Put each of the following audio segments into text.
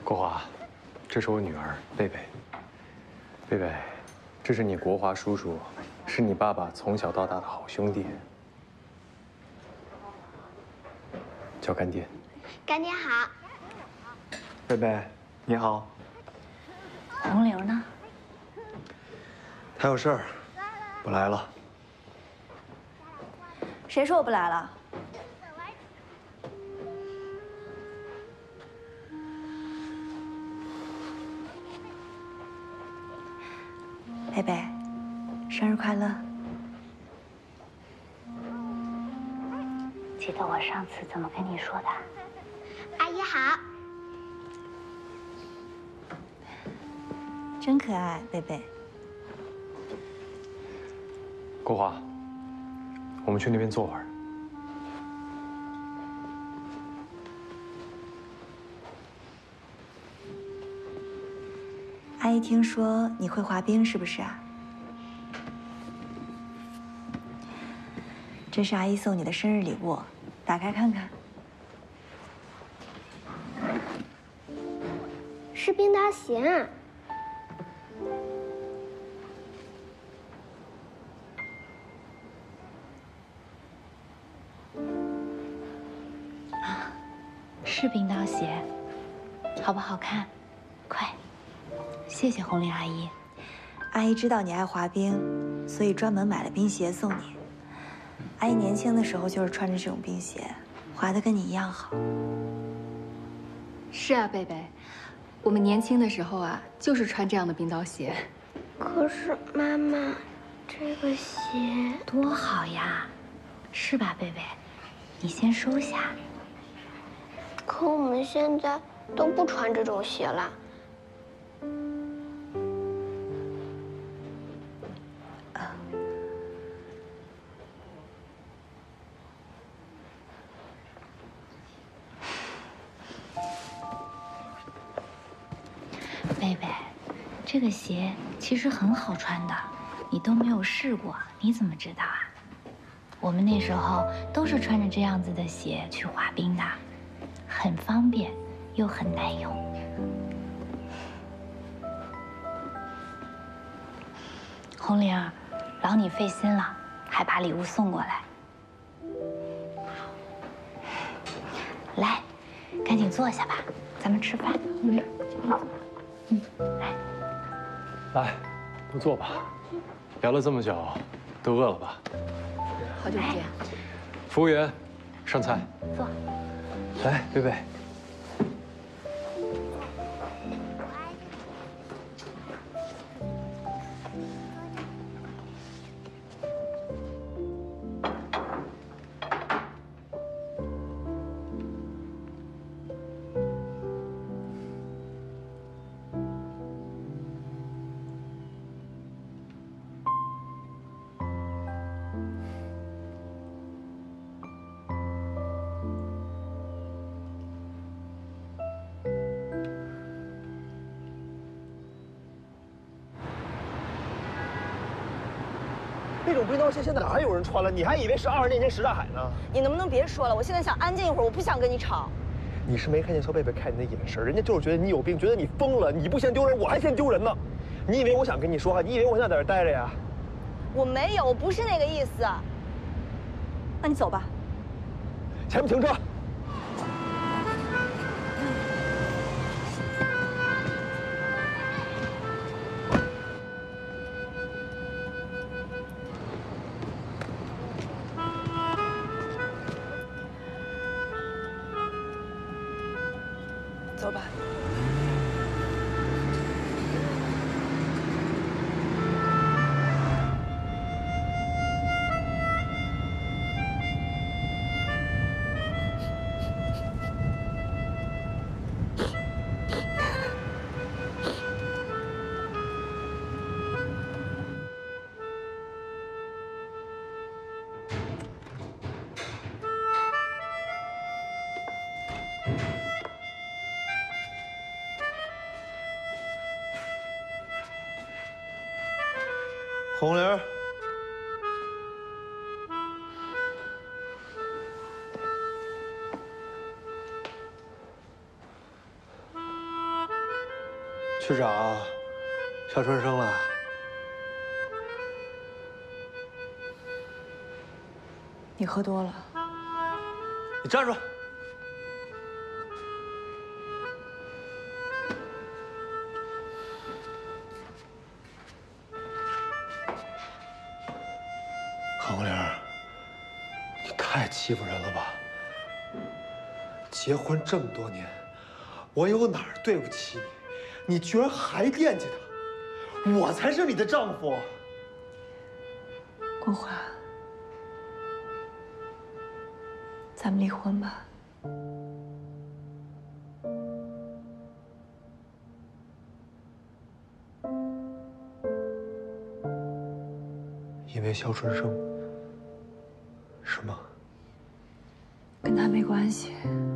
国华，这是我女儿贝贝。贝贝，这是你国华叔叔，是你爸爸从小到大的好兄弟，叫干爹。 干爹好。 贝贝，你好。 红玲呢？ 他有事儿，不来了。 谁说我不来了？贝贝，生日快乐！记得我上次怎么跟你说的？ 阿姨好。 真可爱，贝贝。 国华，我们去那边坐会儿。 阿姨听说你会滑冰，是不是啊？这是阿姨送你的生日礼物，打开看看。 是冰刀鞋。 是冰刀鞋，好不好看？快，谢谢红玲阿姨。阿姨知道你爱滑冰，所以专门买了冰鞋送你。阿姨年轻的时候就是穿着这种冰鞋，滑得跟你一样好。 是啊，贝贝，我们年轻的时候啊，就是穿这样的冰刀鞋。 可是妈妈，这个鞋多好呀，是吧，贝贝？你先收下。 可我们现在都不穿这种鞋了。 贝贝，这个鞋其实很好穿的，你都没有试过，你怎么知道啊？我们那时候都是穿着这样子的鞋去滑冰的。很方便，又很耐用。红玲儿，劳你费心了，还把礼物送过来。来，赶紧坐下吧，咱们吃饭。来， 来，都坐吧。聊了这么久，都饿了吧？ 好久不见。 服务员，上菜。 坐。 来，贝贝。 这种冰刀鞋现在哪还有人穿了？你还以为是20年前什刹海呢？ 你能不能别说了？我现在想安静一会儿，我不想跟你吵。 你是没看见肖贝贝看你的眼神，人家就是觉得你有病，觉得你疯了。你不嫌丢人，我还嫌丢人呢。你以为我想跟你说话？你以为我想在这待着呀？ 我没有，我不是那个意思。那你走吧。 前面停车。 走吧。 红玲， 去找肖春生了。 你喝多了。 你站住！韩红玲，你太欺负人了吧！结婚这么多年，我有哪儿对不起你？你居然还惦记他！我才是你的丈夫。 国华，咱们离婚吧。 因为肖春生，是吗？ 跟他没关系。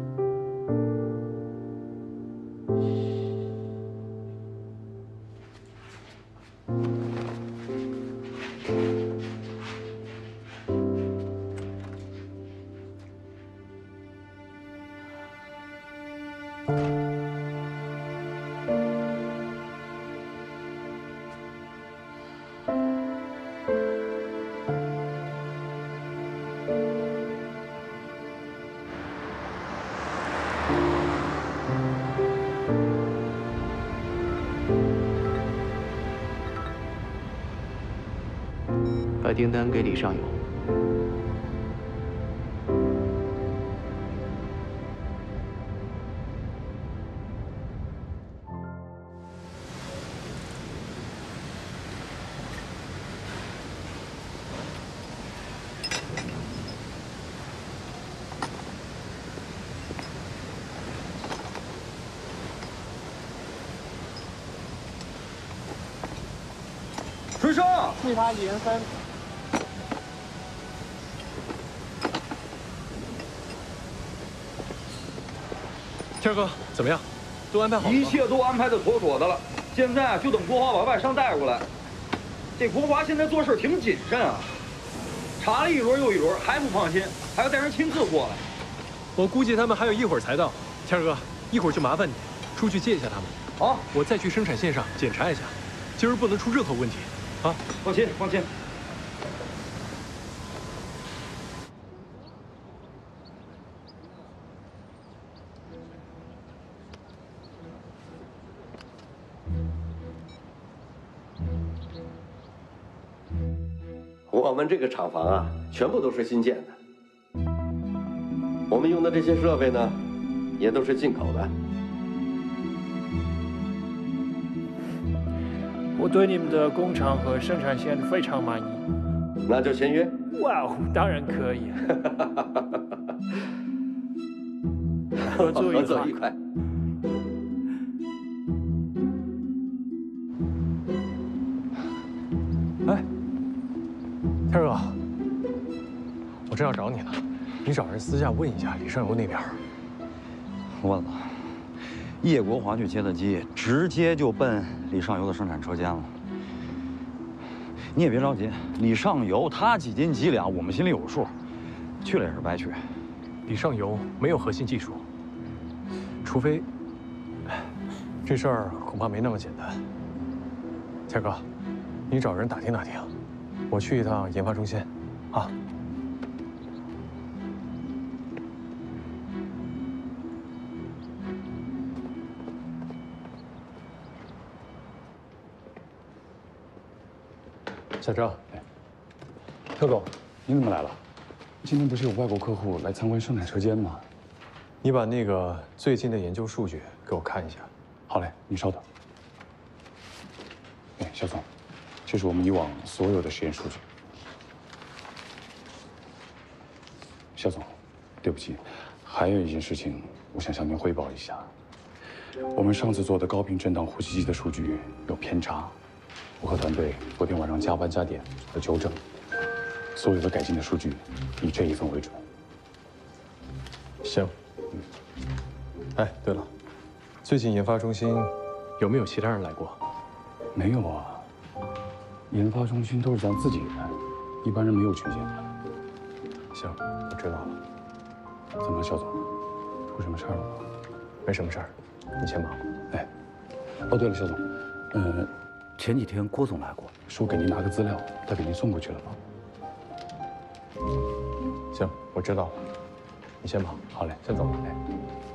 把订单给李尚友。 春生，替他延分。 天儿哥，怎么样？都安排好了吗？ 一切都安排的妥妥的了，现在就等国华把外商带过来。这国华现在做事挺谨慎啊，查了一轮又一轮，还不放心，还要带人亲自过来。 我估计他们还有一会儿才到。天儿哥，一会儿就麻烦你出去接一下他们。 好， 我再去生产线上检查一下，今儿不能出任何问题。啊， 放心，放心。 我们这个厂房啊，全部都是新建的。我们用的这些设备呢，也都是进口的。 我对你们的工厂和生产线非常满意。 那就签约。 哇哦，当然可以。合作愉快。 哎，天儿哥，我正要找你呢，你找人私下问一下李尚游那边。 问了，叶国华去接的机，直接就奔李尚游的生产车间了。你也别着急，李尚游他几斤几两，我们心里有数，去了也是白去。 李尚游没有核心技术，除非这事儿恐怕没那么简单。天儿哥，你找人打听打听，我去一趟研发中心，啊。小郑，特总， 你怎么来了？今天不是有外国客户来参观生产车间吗？ 你把那个最近的研究数据给我看一下。 好嘞，你稍等。哎，肖总，这是我们以往所有的实验数据。肖总，对不起，还有一件事情，我想向您汇报一下。我们上次做的高频震荡呼吸机的数据有偏差。我和团队昨天晚上加班加点做了纠正，所有的改进的数据以这一份为准。 行。哎，对了，最近研发中心有没有其他人来过？ 没有啊，研发中心都是咱自己人，一般人没有权限的。 行，我知道了。 怎么了，肖总？出什么事儿了吗？ 没什么事儿，你先忙。 哎， 哦，对了，肖总， 前几天郭总来过， 说给您拿个资料，他给您送过去了吗？ 行，我知道了，你先忙。 好嘞， 先走了。哎。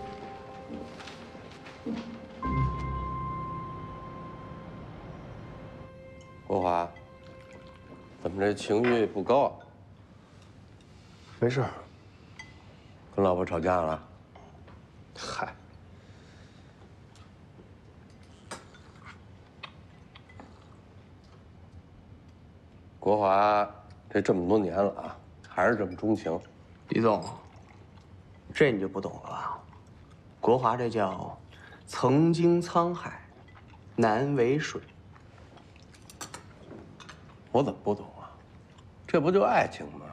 国华，怎么这情绪不高啊？ 没事。 跟老婆吵架了？ 嗨， 国华这么多年了啊，还是这么钟情。 李总，这你就不懂了吧？国华这叫曾经沧海，难为水。 我怎么不懂啊？这不就爱情吗？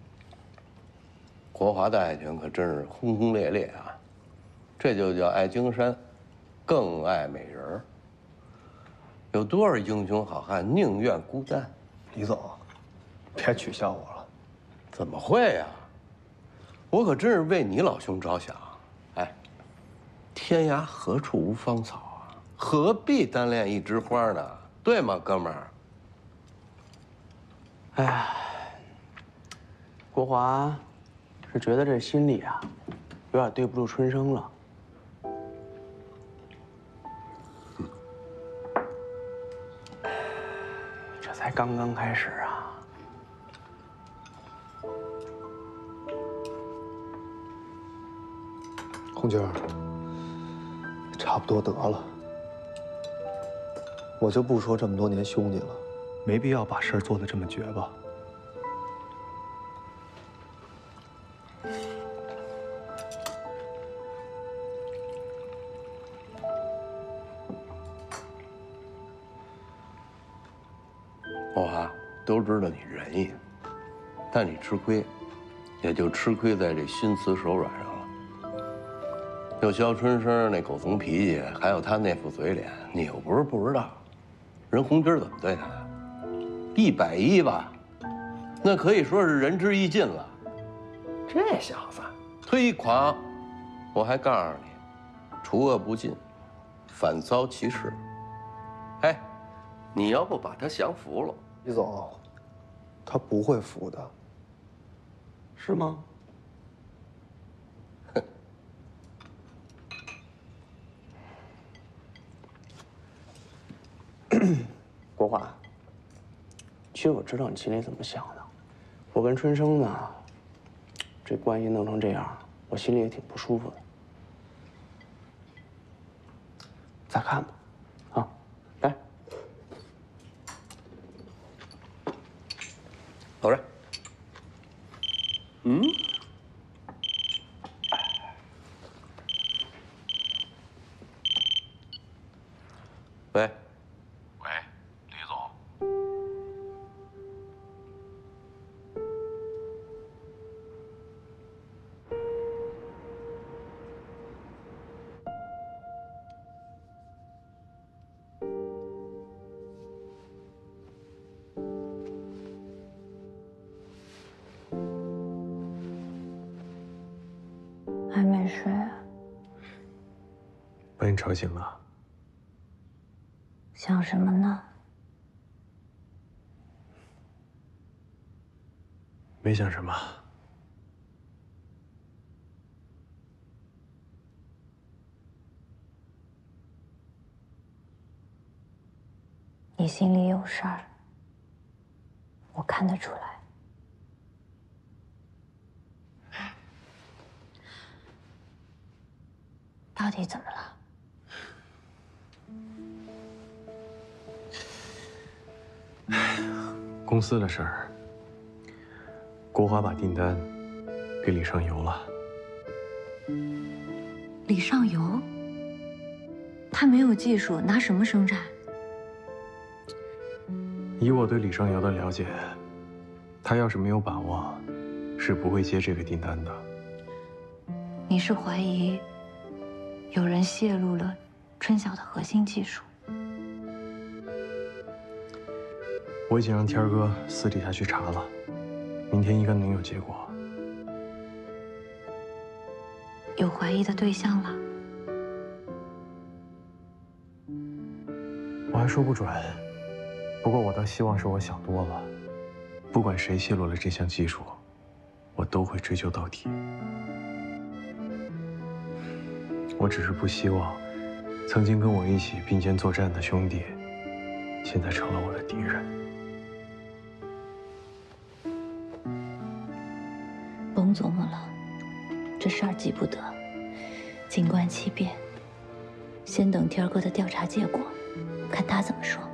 国华的爱情可真是轰轰烈烈啊！这就叫爱江山，更爱美人儿。有多少英雄好汉宁愿孤单？ 李总，别取笑我了。 怎么会呀？我可真是为你老兄着想。哎，天涯何处无芳草啊？何必单恋一枝花呢？对吗，哥们儿？ 哎呀，国华是觉得这心里啊，有点对不住春生了。这才刚刚开始啊！ 红军儿，差不多得了，我就不说这么多年兄弟了，没必要把事儿做得这么绝吧。 国华，都知道你仁义，但你吃亏，也就吃亏在这心慈手软上了。有肖春生那狗怂脾气，还有他那副嘴脸，你又不是不知道。人红军怎么对他的？110吧，那可以说是仁至义尽了。这小子忒狂，我还告诉你，除恶不尽，反遭其事。哎，你要不把他降服了？ 李总，他不会服的。 是吗？国华，其实我知道你心里怎么想的。我跟春生呢，这关系弄成这样，我心里也挺不舒服的。再看吧，啊，来， 走着。嗯。喂。 喂，李总。 还没睡啊？ 把你吵醒了。 想什么呢？ 没想什么。 你心里有事儿，我看得出来。到底怎么了？ 公司的事儿，国华把订单给李尚游了。 李尚游，他没有技术，拿什么生产？ 以我对李尚游的了解，他要是没有把握，是不会接这个订单的。 你是怀疑有人泄露了春晓的核心技术？ 我已经让天儿哥私底下去查了，明天应该能有结果。 有怀疑的对象了？ 还说不准。不过我倒希望是我想多了。不管谁泄露了这项技术，我都会追究到底。我只是不希望，曾经跟我一起并肩作战的兄弟，现在成了我的敌人。 甭琢磨了，这事儿急不得，静观其变。先等天儿哥的调查结果，看他怎么说。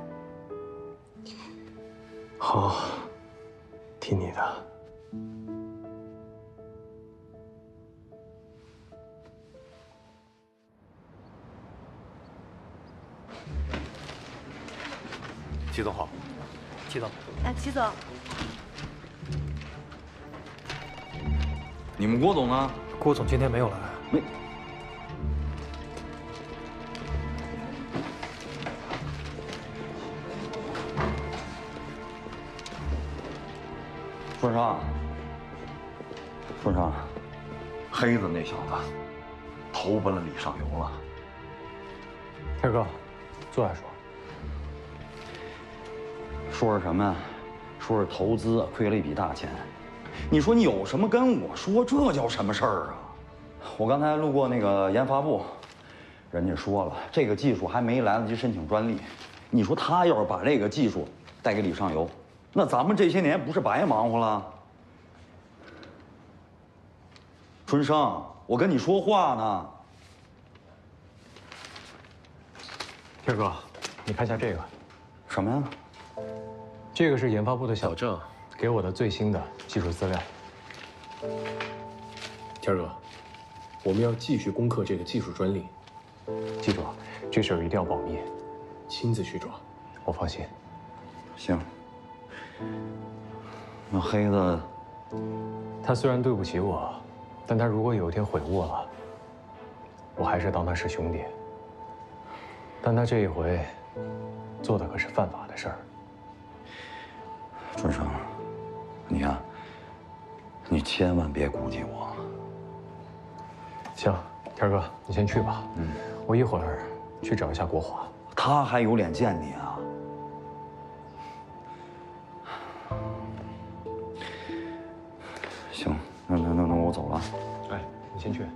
好，听你的。 齐总好。齐总， 哎，齐总， 你们郭总呢？ 郭总今天没有来。 没。顺昌，顺昌，黑子那小子投奔了李上游了。 天哥，坐下说。 说是什么呀？说是投资亏了一笔大钱。你说你有什么跟我说？这叫什么事儿啊？我刚才路过那个研发部，人家说了，这个技术还没来得及申请专利。你说他要是把这个技术带给李上游，那咱们这些年不是白忙活了？春生，我跟你说话呢。 天哥，你看一下这个， 什么呀？ 这个是研发部的小郑给我的最新的技术资料。天哥，我们要继续攻克这个技术专利，记住啊，这事儿一定要保密，亲自去抓，我放心。 行。那黑子， 他虽然对不起我，但他如果有一天悔悟了，我还是当他是兄弟。但他这一回做的可是犯法的事儿。 春生，你呀，你千万别顾忌我。 行，天哥，你先去吧。我一会儿去找一下国华。 他还有脸见你啊？行，那我走了。 哎，你先去。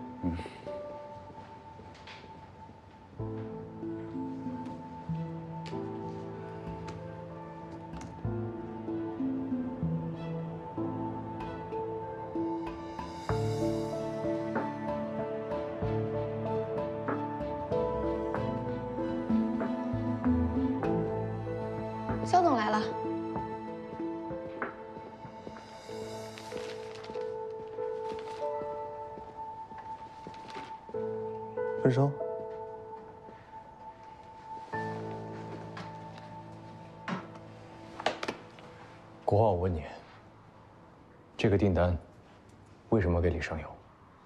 肖总来了。 春生， 国华，我问你，这个订单为什么给李上游？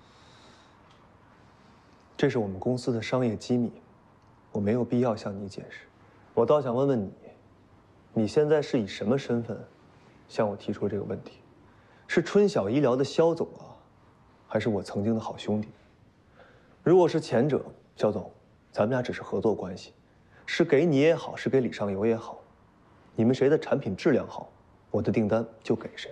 这是我们公司的商业机密，我没有必要向你解释。我倒想问问你，你现在是以什么身份向我提出这个问题？是春晓医疗的肖总啊，还是我曾经的好兄弟？如果是前者，肖总，咱们俩只是合作关系，是给你也好，是给李上游也好，你们谁的产品质量好，我的订单就给谁。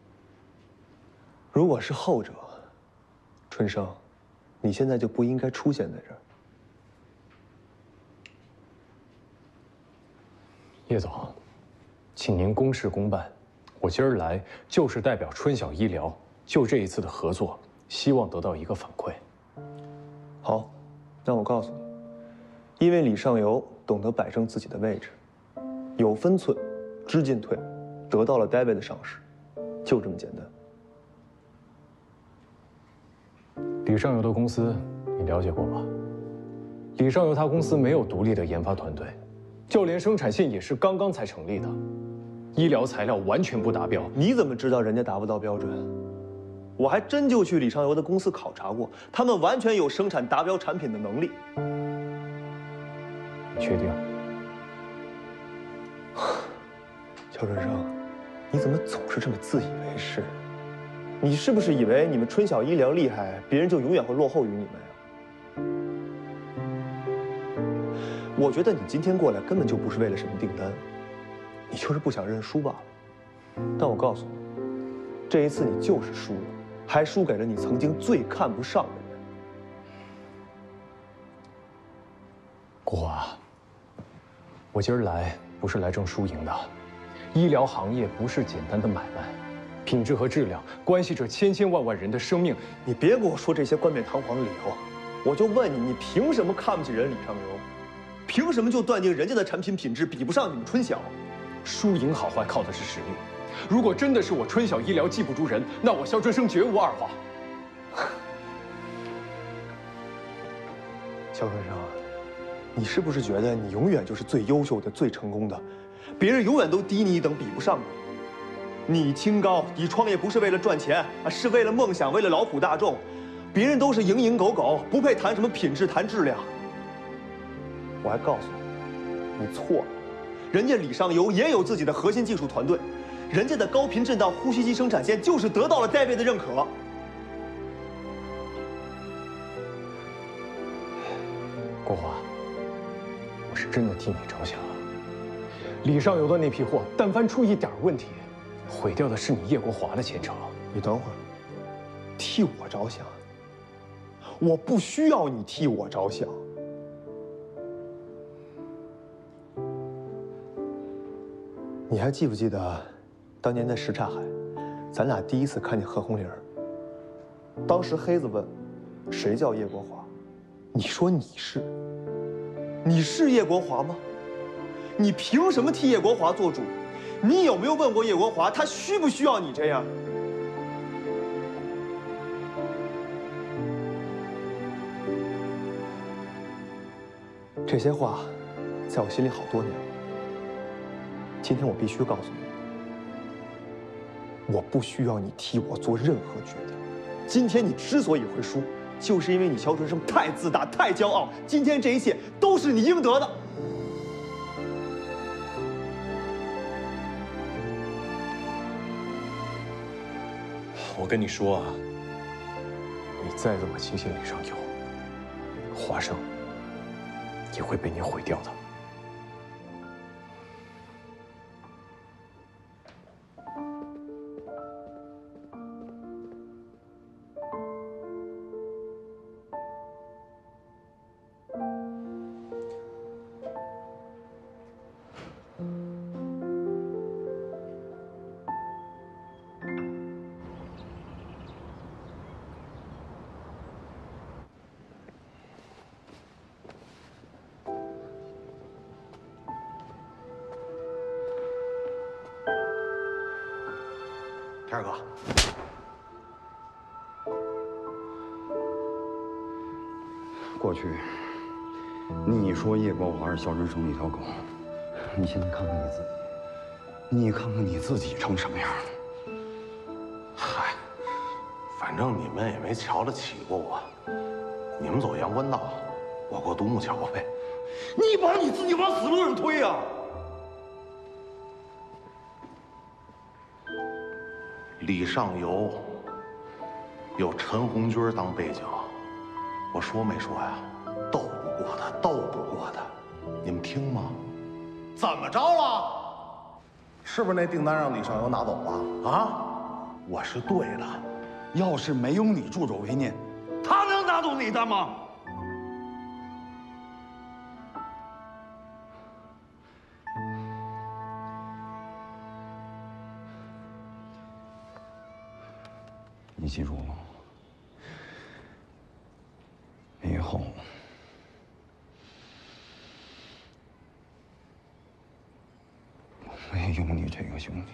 如果是后者，春生，你现在就不应该出现在这儿。 叶总，请您公事公办。我今儿来就是代表春晓医疗就这一次的合作，希望得到一个反馈。 好，那我告诉你，因为李上游懂得摆正自己的位置，有分寸，知进退，得到了 David 的赏识，就这么简单。 李上游的公司你了解过吗？李上游他公司没有独立的研发团队，就连生产线也是刚刚才成立的，医疗材料完全不达标。 你怎么知道人家达不到标准？我还真就去李上游的公司考察过，他们完全有生产达标产品的能力。 你确定？ 肖春生，你怎么总是这么自以为是？你是不是以为你们春晓医疗厉害，别人就永远会落后于你们呀？ 我觉得你今天过来根本就不是为了什么订单，你就是不想认输罢了。但我告诉你，这一次你就是输了，还输给了你曾经最看不上的人。 国华，我今儿来不是来争输赢的。医疗行业不是简单的买卖，品质和质量关系着千千万万人的生命。 你别给我说这些冠冕堂皇的理由，我就问你，你凭什么看不起人李尚游？凭什么就断定人家的产品品质比不上你们春晓？ 输赢好坏靠的是实力。如果真的是我春晓医疗技不如人，那我肖春生绝无二话。 肖春生，你是不是觉得你永远就是最优秀的、最成功的？别人永远都低你一等，比不上你。你清高，你创业不是为了赚钱啊，是为了梦想，为了劳苦大众。别人都是蝇营狗苟，不配谈什么品质，谈质量。我还告诉你，你错了。人家李尚游也有自己的核心技术团队，人家的高频振荡呼吸机生产线就是得到了戴维的认可。 国华，我是真的替你着想。李尚游的那批货，但凡出一点问题，毁掉的是你叶国华的前程。 你等会儿，替我着想？我不需要你替我着想。你还记不记得，当年在什刹海，咱俩第一次看见贺红玲？当时黑子问，谁叫叶国华？你说你是。你是叶国华吗？你凭什么替叶国华做主？你有没有问过叶国华，他需不需要你这样？这些话，在我心里好多年了。今天我必须告诉你，我不需要你替我做任何决定。今天你之所以会输，就是因为你肖春生太自大、太骄傲。今天这一切都是你应得的。 我跟你说啊，你再这么轻信李尚游，华生也会被你毁掉的。 天儿哥， 过去你说叶国华是肖春生的一条狗，你现在看看你自己，你看看你自己成什么样了？ 嗨，反正你们也没瞧得起过我，你们走阳关道，我过独木桥呗。你把你自己往死路上推呀！李尚游有陈红军当背景，我说没说呀？斗不过他，斗不过他，你们听吗？ 怎么着了？是不是那订单让李尚游拿走了？啊？ 我是对的， 要是没有你助手为念， 他能拿走你的吗？ 你记住了，以后没有你这个兄弟。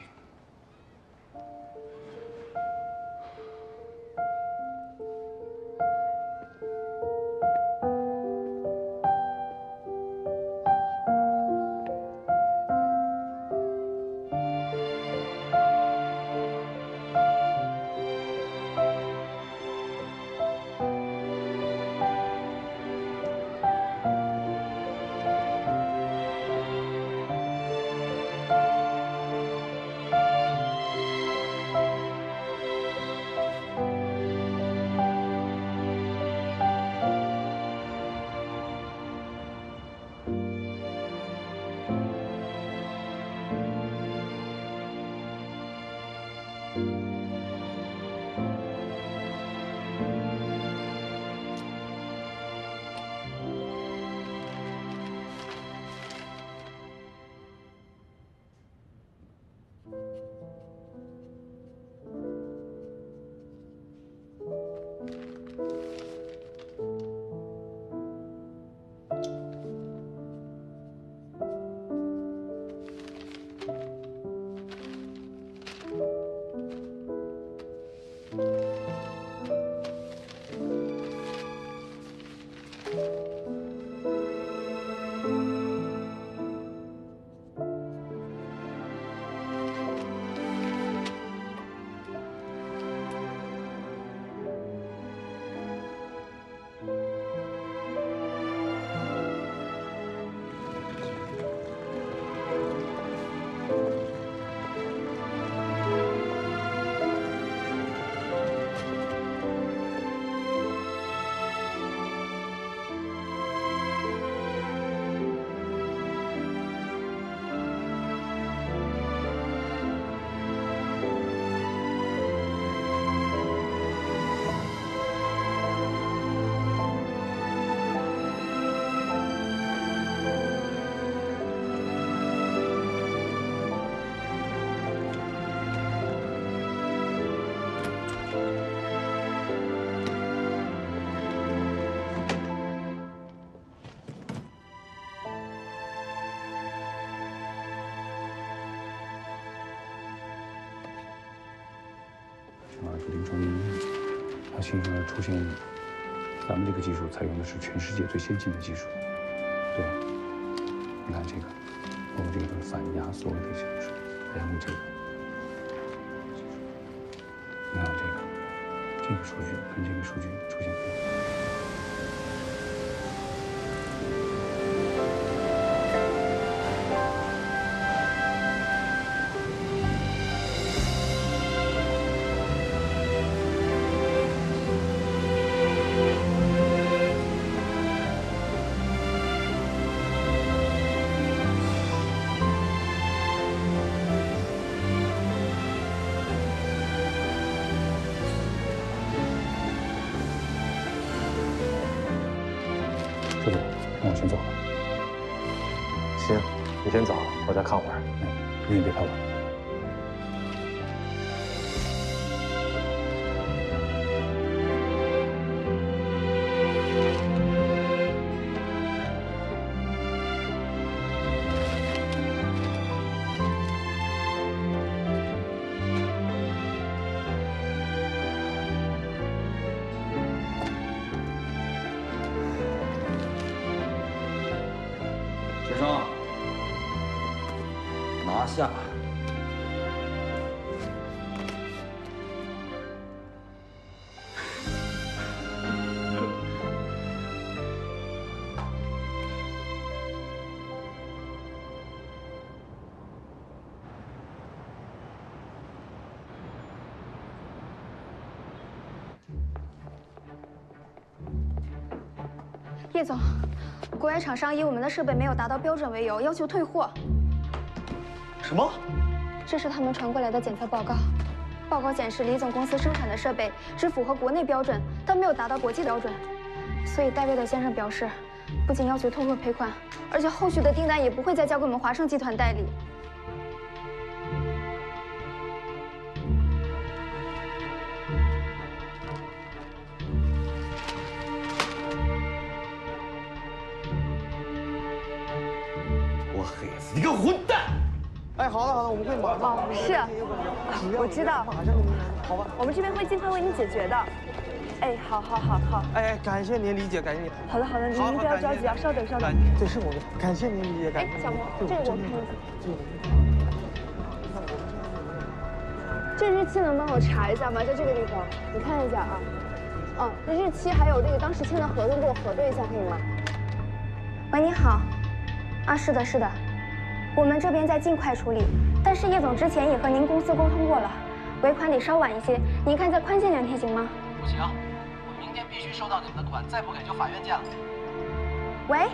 林中医，他形容了出现，咱们这个技术采用的是全世界最先进的技术。对，你看这个，我们这个都是反压缩的形式，还有这个，你看这个数据跟这个数据出现变化。 车总，那我先走了。 行，你先走，我再看会儿。 你也别太晚。 学生，拿下。 叶总，国外厂商以我们的设备没有达到标准为由，要求退货。 什么？ 这是他们传过来的检测报告。报告显示，李总公司生产的设备只符合国内标准，但没有达到国际标准。所以戴维德先生表示，不仅要求退货赔款，而且后续的订单也不会再交给我们华盛集团代理。 黑死你个混蛋！哎，好了好了，我们会马上。 哦，是，我知道。 马上给你，好吧？ 我们这边会尽快为您解决的。哎，好。 哎，感谢您理解，感谢您。 好的，您不要着急啊，稍等。 这是我的，感谢您理解，感谢。 哎，小萌，这个我看一下。这日期能帮我查一下吗？在这个地方，你看一下啊。这日期还有这个当时签的合同，给我核对一下，可以吗？ 喂，你好。啊，是的，我们这边在尽快处理，但是叶总之前也和您公司沟通过了，尾款得稍晚一些，您看再宽限2天行吗？ 不行，我明天必须收到你们的款，再不给就法院见了。 喂。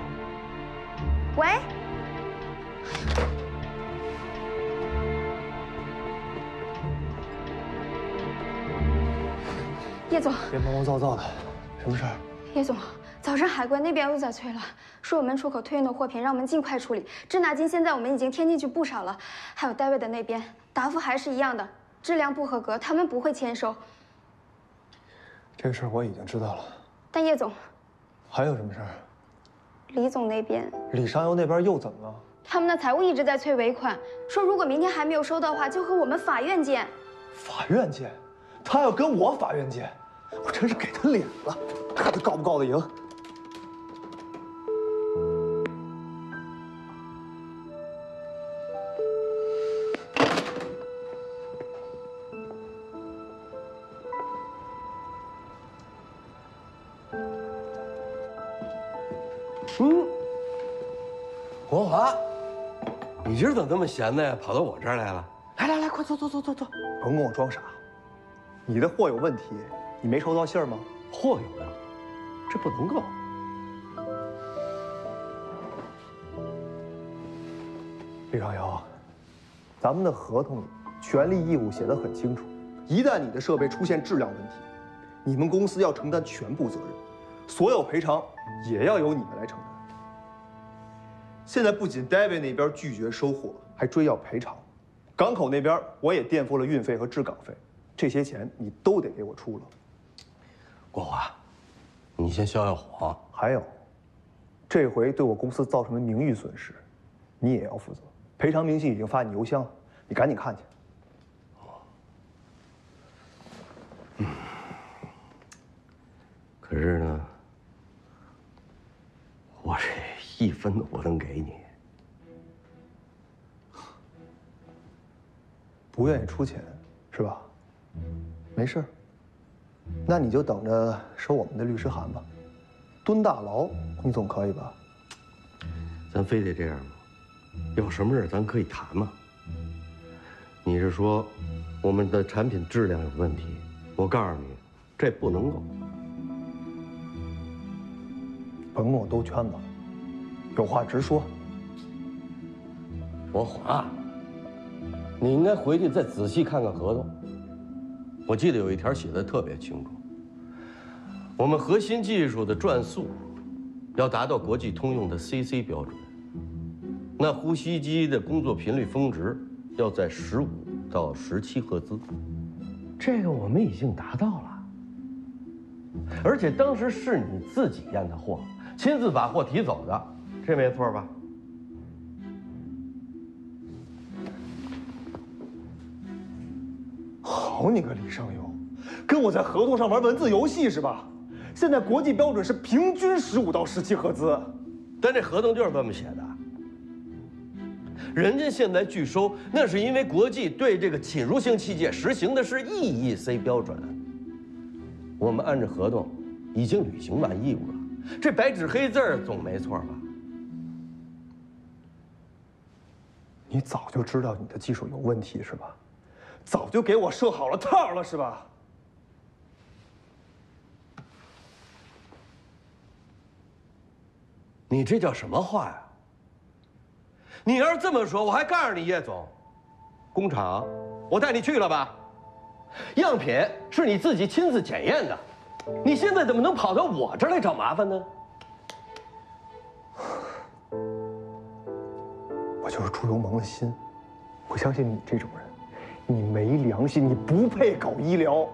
叶总， 别毛毛躁躁的，什么事儿？ 叶总，早上海关那边又在催了，说我们出口退运的货品让我们尽快处理。滞纳金现在我们已经添进去不少了，还有戴维的那边答复还是一样的，质量不合格，他们不会签收。 这个事儿我已经知道了。 但叶总， 还有什么事儿？ 李总那边， 李上游那边又怎么了？ 他们的财务一直在催尾款，说如果明天还没有收到的话，就和我们法院见。 法院见？他要跟我法院见？我真是给他脸了，看他告不告得赢。 国华，你今儿怎么那么闲呢？跑到我这儿来了？来，快坐。 甭跟我装傻，你的货有问题，你没收到信儿吗？ 货有问题，这不能够。 李上游，咱们的合同里权利义务写得很清楚，一旦你的设备出现质量问题，你们公司要承担全部责任，所有赔偿也要由你们来承担。现在不仅 David 那边拒绝收货，还追要赔偿，港口那边我也垫付了运费和滞港费，这些钱你都得给我出了。 国华，你先消消火。 还有，这回对我公司造成的名誉损失，你也要负责。赔偿明细已经发你邮箱了，你赶紧看去。 可是呢，我这1分都不能给你。 不愿意出钱，是吧？没事，那你就等着收我们的律师函吧。蹲大牢，你总可以吧？ 咱非得这样吗？有什么事咱可以谈嘛。你是说我们的产品质量有问题？我告诉你，这不能够。 甭跟我兜圈子，有话直说。 国华，你应该回去再仔细看看合同。我记得有一条写的特别清楚，我们核心技术的转速要达到国际通用的 CC 标准，那呼吸机的工作频率峰值要在15到17赫兹，这个我们已经达到了。而且当时是你自己验的货，亲自把货提走的，这没错吧？ 好你个李上游，跟我在合同上玩文字游戏是吧？现在国际标准是平均15到17赫兹， 但这合同就是这么写的。人家现在拒收，那是因为国际对这个侵入性器械实行的是 EEC 标准。我们按照合同已经履行完义务了，这白纸黑字总没错吧？ 你早就知道你的技术有问题是吧？早就给我设好了套了是吧？ 你这叫什么话呀？你要是这么说，我还告诉你，叶总，工厂我带你去了吧？样品是你自己亲自检验的，你现在怎么能跑到我这儿来找麻烦呢？ 我就是猪油蒙了心，我相信你这种人，你没良心，你不配搞医疗。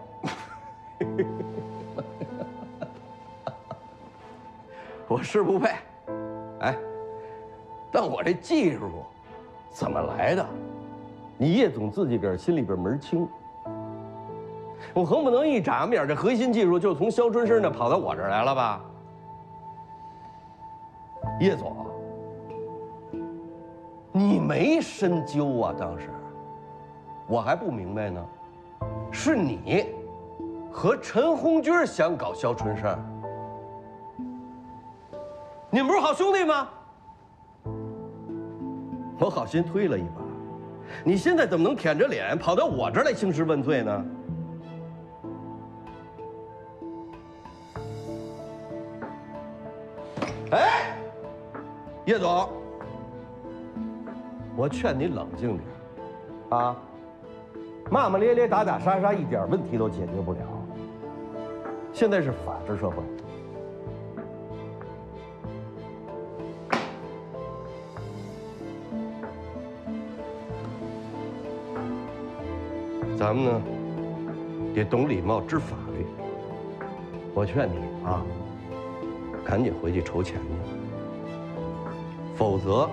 我是不配，哎，但我这技术怎么来的？你叶总自己个儿心里边门清。我横不能一眨眼，这核心技术就从肖春生那跑到我这儿来了吧？叶总，你没深究啊！当时我还不明白呢，是你和陈红军想搞肖春生，你们不是好兄弟吗？我好心推了一把，你现在怎么能舔着脸跑到我这儿来兴师问罪呢？哎，叶总，我劝你冷静点，啊，骂骂咧咧、打打杀杀，一点问题都解决不了。现在是法治社会。咱们呢，得懂礼貌、知法律。我劝你啊，赶紧回去筹钱去，否则，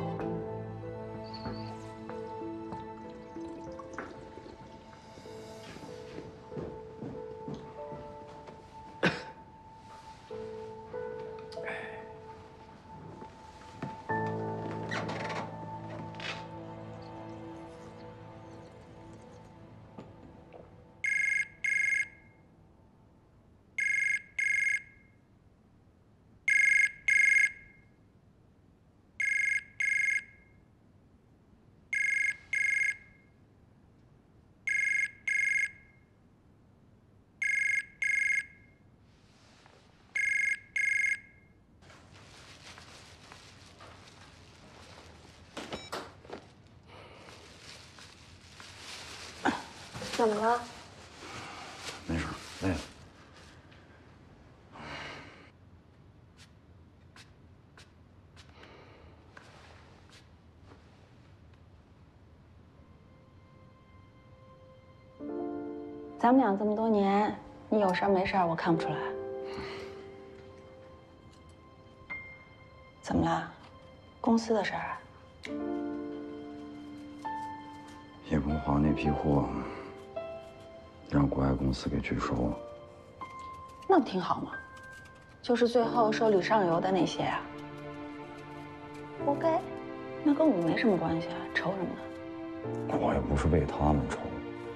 怎么了？ 没事，累了。 咱们俩这么多年，你有事儿没事儿，我看不出来。怎么了？公司的事儿？ 叶国华那批货，让国外公司给拒收了。 那不挺好吗？就是最后收礼上游的那些啊。活该。那跟我们没什么关系啊，愁什么呢？ 我也不是为他们愁。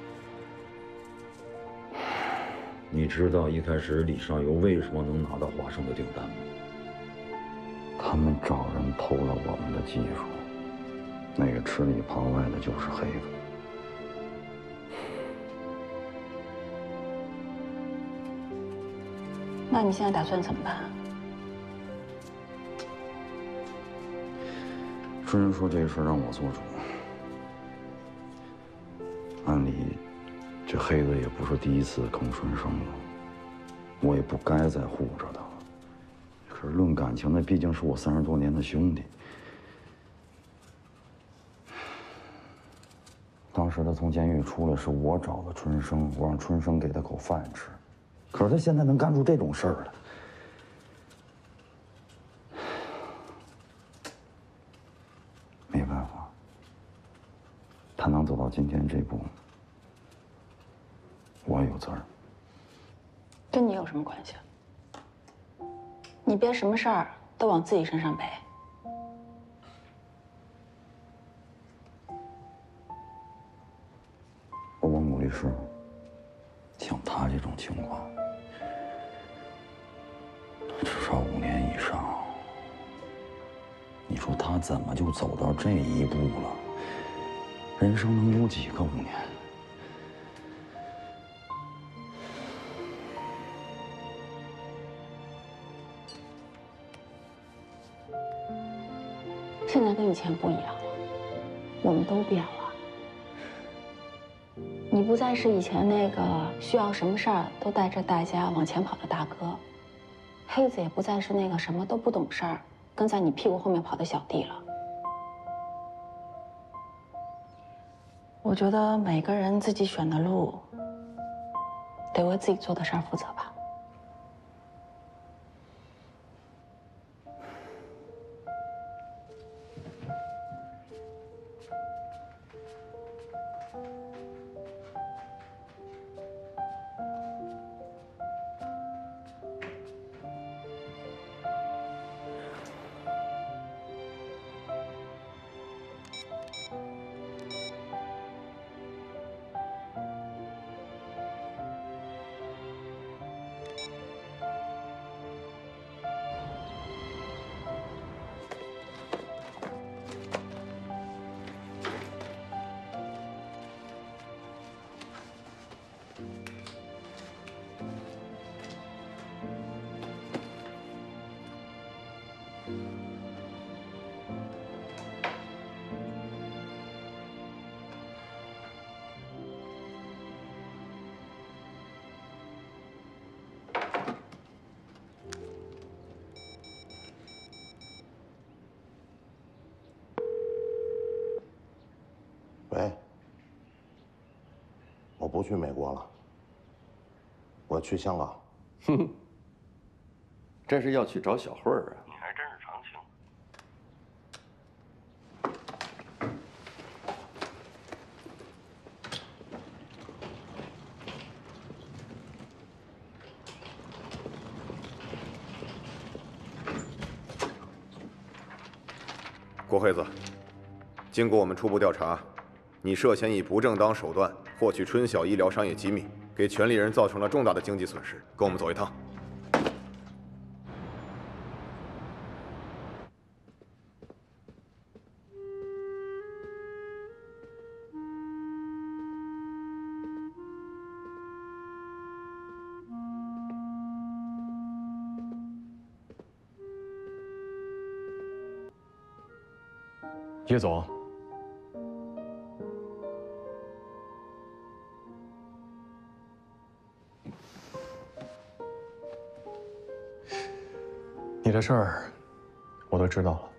你知道一开始李上游为什么能拿到华盛的订单吗？他们找人偷了我们的技术，那个吃里扒外的就是黑子。 那你现在打算怎么办？ 春人说这事让我做主。按理，这黑子也不是第一次坑春生了，我也不该再护着他。可是论感情，那毕竟是我30多年的兄弟。当时他从监狱出来，是我找的春生，我让春生给他口饭吃。可是他现在能干出这种事儿来，没办法，他能走到今天这步，我有责任。 跟你有什么关系？你别什么事儿都往自己身上背。 我问过律师，像他这种情况，至少5年以上。你说他怎么就走到这一步了？人生能有几个5年？ 现在跟以前不一样了，我们都变了。你不再是以前那个需要什么事儿都带着大家往前跑的大哥，黑子也不再是那个什么都不懂事儿，跟在你屁股后面跑的小弟了。我觉得每个人自己选的路，得为自己做的事儿负责吧。 喂，我不去美国了，我去香港。 哼，这是要去找小慧儿啊？你还真是长情。 郭黑子，经过我们初步调查，你涉嫌以不正当手段获取春晓医疗商业机密，给权利人造成了重大的经济损失。跟我们走一趟。 叶总， 的事儿，我都知道了。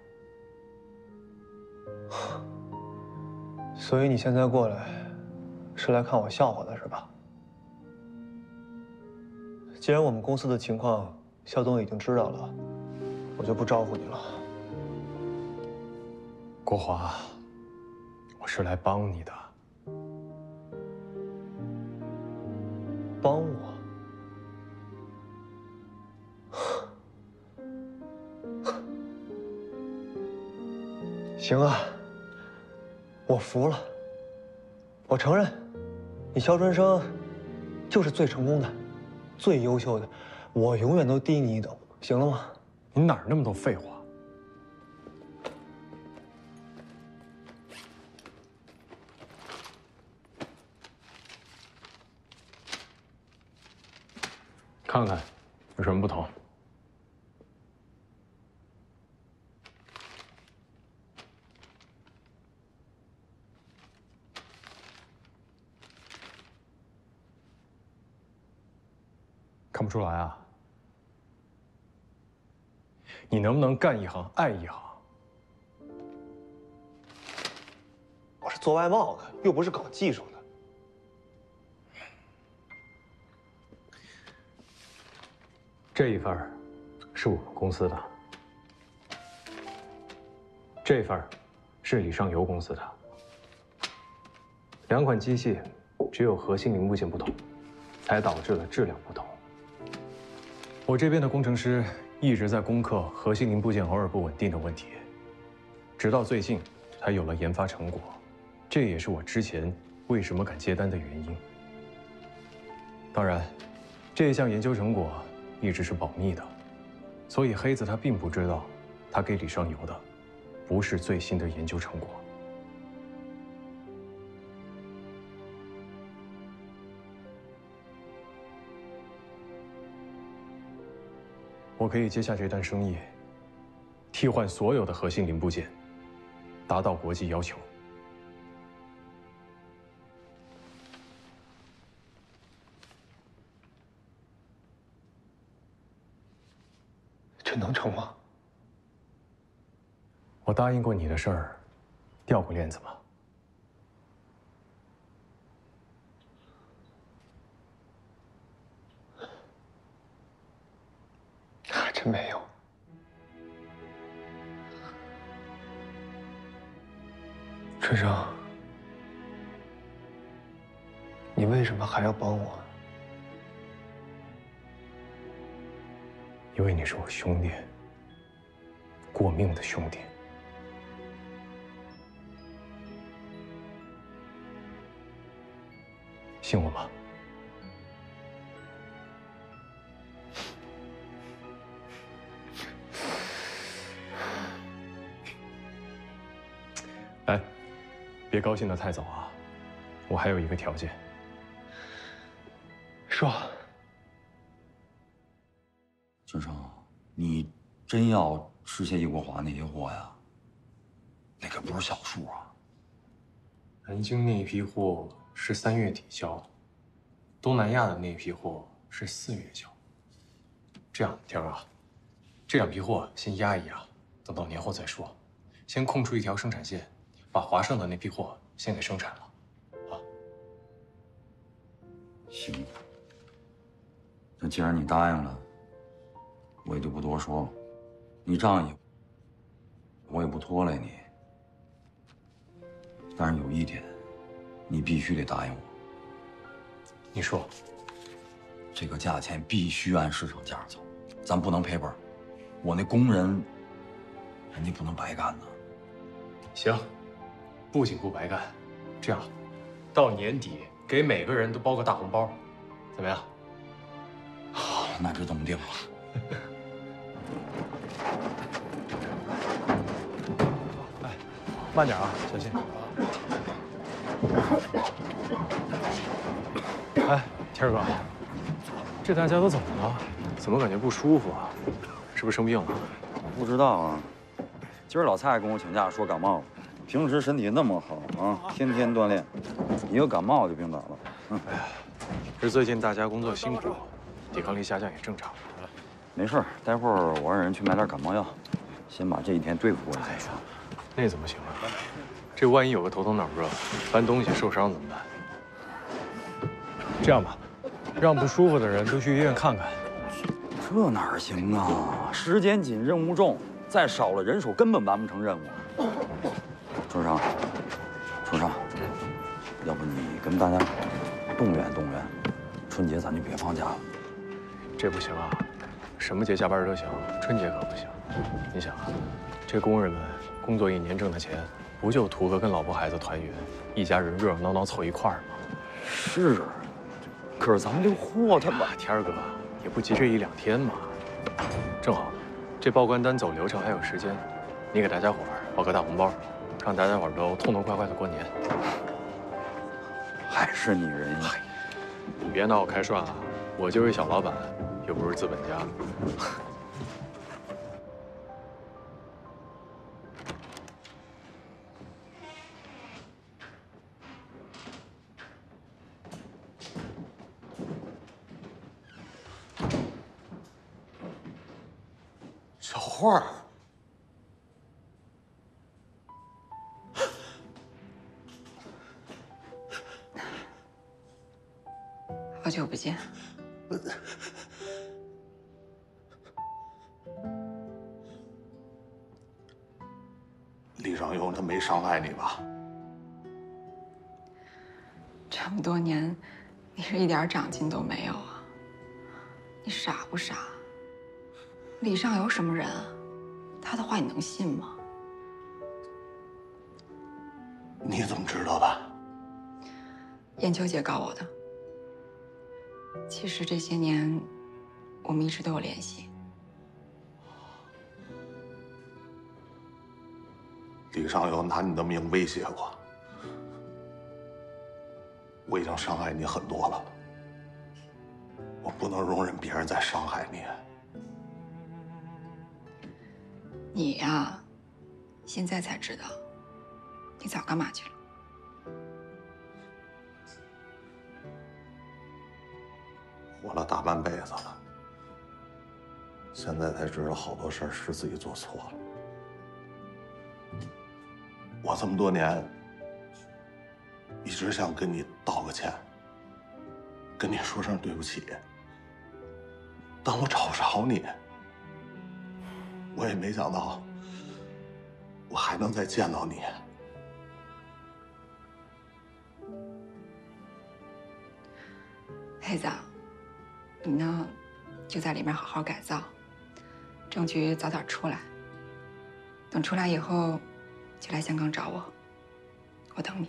所以你现在过来，是来看我笑话的是吧？既然我们公司的情况肖总已经知道了，我就不招呼你了。 国华，我是来帮你的。 帮我？行啊，我服了。我承认，你肖春生就是最成功的、最优秀的，我永远都低你一等，行了吗？ 你哪儿那么多废话？看看有什么不同。看不出来啊？你能不能干一行爱一行？ 我是做外贸的，又不是搞技术的。 这一份儿是我们公司的，这份儿是李上游公司的。两款机器只有核心零部件不同，才导致了质量不同。我这边的工程师一直在攻克核心零部件偶尔不稳定的问题，直到最近才有了研发成果。这也是我之前为什么敢接单的原因。当然，这项研究成果一直是保密的，所以黑子他并不知道，他给李上游的不是最新的研究成果。我可以接下这单生意，替换所有的核心零部件，达到国际要求。 这能成吗？ 我答应过你的事儿，掉过链子吗？ 还真没有。春生，你为什么还要帮我？ 因为你是我兄弟，过命的兄弟。信我吗？哎，别高兴得太早啊！我还有一个条件。 说。 春生，你真要吃下叶国华那些货呀？那可不是小数啊！ 南京那一批货是3月底交，东南亚的那一批货是4月交。这样，天儿哥，这2批货先压一压，等到年后再说。先空出一条生产线，把华盛的那批货先给生产了。啊？ 行。那既然你答应了，我也就不多说了。你仗义，我也不拖累你。但是有一点，你必须得答应我。 你说， 这个价钱必须按市场价走，咱不能赔本。我那工人，人家不能白干呢。 行，不仅不白干，这样，到年底给每个人都包个大红包，怎么样？ 好，那就这么定了。 哎，慢点啊，小心。哎，天儿哥，这大家都怎么了？怎么感觉不舒服啊？是不是生病了？ 不知道啊。今儿老蔡跟我请假说感冒了，平时身体那么好啊，天天锻炼，一个感冒就病倒了。 哎呀，是最近大家工作辛苦，抵抗力下降也正常。 没事儿，待会儿我让人去买点感冒药，先把这一天对付过去再说。 那怎么行啊？这万一有个头疼脑热，搬东西受伤怎么办？这样吧，让不舒服的人都去医院看看。 这哪行啊？时间紧，任务重，再少了人手根本完不成任务。春生，春生，要不你跟大家动员动员，春节咱就别放假了。 这不行啊，什么节加班都行，春节可不行。你想啊，这工人们工作一年挣的钱，不就图个跟老婆孩子团圆，一家人热热闹闹凑一块儿吗？ 是，可是咱们这货它吧， 天儿哥也不急这1、2天嘛。正好，这报关单走流程还有时间，你给大家伙儿包个大红包，让大家伙儿都痛痛快快的过年。 还是你仁义。 你别拿我开涮啊！我就是小老板，又不是资本家。 小花儿， 好久不见。 李尚勇他没伤害你吧？ 这么多年，你是一点长进都没有啊？你傻不傻？李尚有什么人啊？他的话你能信吗？ 你怎么知道的？ 燕秋姐告我的。其实这些年，我们一直都有联系。 李尚勇拿你的命威胁过，我已经伤害你很多了，我不能容忍别人再伤害你。 你呀，现在才知道，你早干嘛去了？ 活了大半辈子了，现在才知道好多事儿是自己做错了。我这么多年一直想跟你道个歉，跟你说声对不起，但我找不着你，我也没想到我还能再见到你。 黑子，你呢，就在里面好好改造，争取早点出来。等出来以后，就来香港找我，我等你。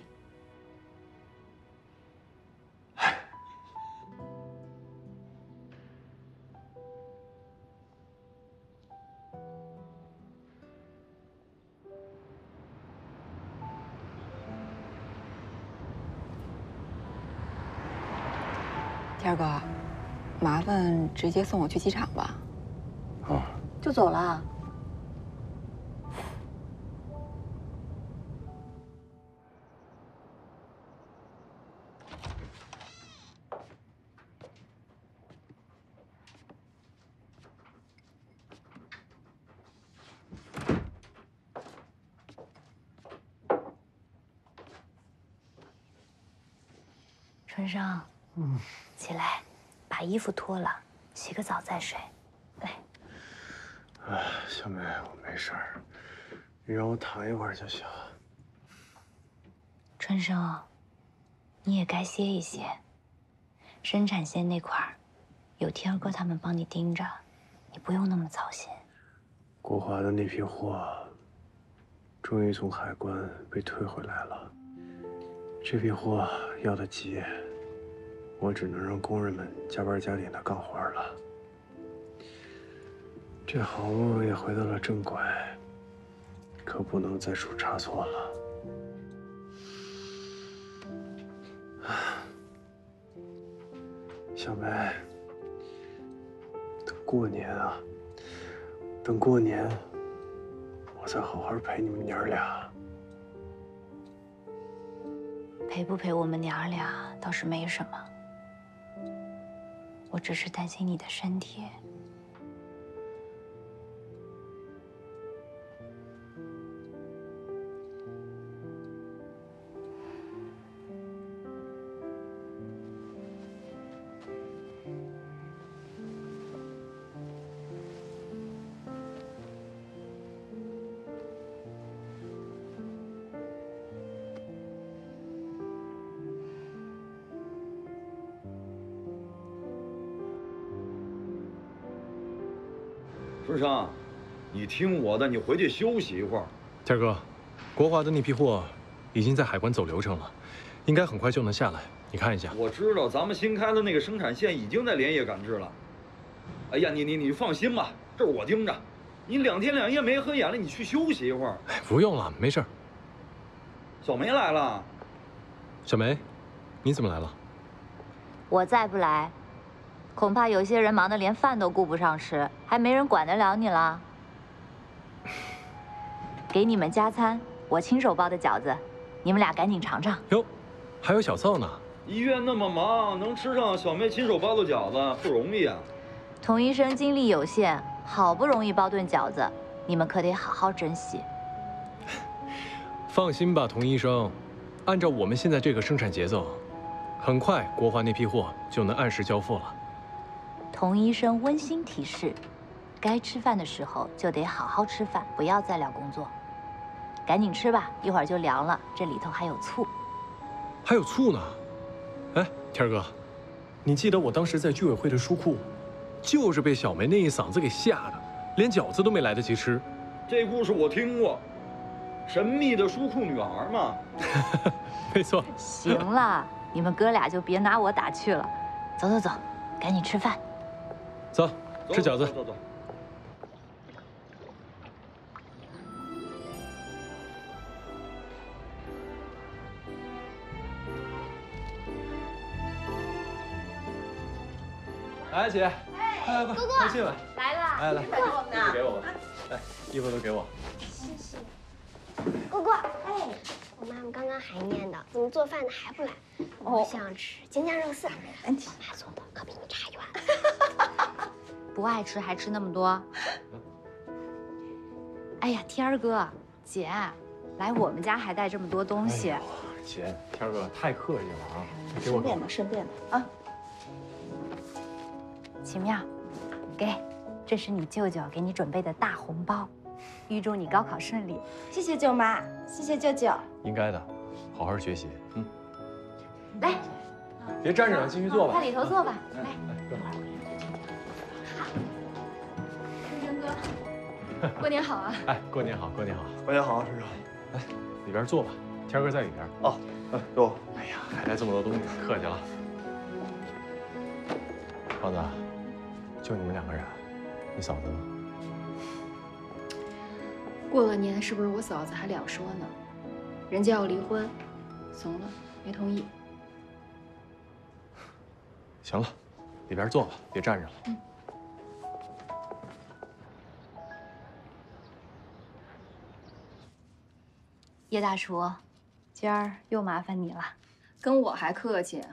天儿哥，麻烦直接送我去机场吧。 啊， 就走了。春生，起来，把衣服脱了，洗个澡再睡。来。 哎，小梅，我没事儿，你让我躺一会儿就行。 春生，你也该歇一歇。生产线那块儿，有天儿哥他们帮你盯着，你不用那么操心。 国华的那批货，终于从海关被退回来了。这批货要得急，我只能让工人们加班加点的干活了。这好不容易回到了正轨，可不能再出差错了。小梅，等过年啊，等过年，我再好好陪你们娘俩。 陪不陪我们娘儿俩倒是没什么，我只是担心你的身体。 春生，你听我的，你回去休息一会儿。 天哥，国华的那批货已经在海关走流程了，应该很快就能下来。你看一下。 我知道咱们新开的那个生产线已经在连夜赶制了。哎呀，你放心吧，这是我盯着。你2天2夜没合眼了，你去休息一会儿。 哎，不用了，没事儿。 小梅来了。 小梅，你怎么来了？ 我再不来，恐怕有些人忙得连饭都顾不上吃，还没人管得了你了。给你们加餐，我亲手包的饺子，你们俩赶紧尝尝。 哟，还有小灶呢。 医院那么忙，能吃上小梅亲手包的饺子不容易啊。 童医生精力有限，好不容易包顿饺子，你们可得好好珍惜。 放心吧，童医生，按照我们现在这个生产节奏，很快国华那批货就能按时交付了。 童医生温馨提示：该吃饭的时候就得好好吃饭，不要再聊工作。赶紧吃吧，一会儿就凉了，这里头还有醋。 还有醋呢？哎，天哥，你记得我当时在居委会的书库，就是被小梅那一嗓子给吓的，连饺子都没来得及吃。 这故事我听过，神秘的书库女孩嘛。 没错。 行了，你们哥俩就别拿我打趣了。走走走，赶紧吃饭。 走，吃饺子。 走。 来，姐，快， 哥哥， 快进来。 来了， 来，衣服给我吧。来，衣服都给我。 谢谢。哥哥，哎，我妈妈刚刚还念叨，怎么做饭的还不来？我想吃京酱肉丝，妈做的可比你差远。 不爱吃还吃那么多？哎呀，天儿哥，姐，来我们家还带这么多东西。 姐，天哥太客气了啊，给我。 顺便的，顺便的啊。奇妙，给，这是你舅舅给你准备的大红包，预祝你高考顺利。 谢谢舅妈，谢谢舅舅。 应该的，好好学习。 来， 别站着了，进去坐吧。 快里头坐吧。来， 春生哥，过年好啊！ 哎，过年好，过年好， 过年好，春生。 来，里边坐吧，天哥在里边。 哦，哟， 哎呀，还带这么多东西，客气了。胖子，就你们2个人，你嫂子呢？ 过了年是不是我嫂子还两说呢？人家要离婚，怂了，没同意。 行了，里边坐吧，别站着了。 叶大厨，今儿又麻烦你了。 跟我还客气。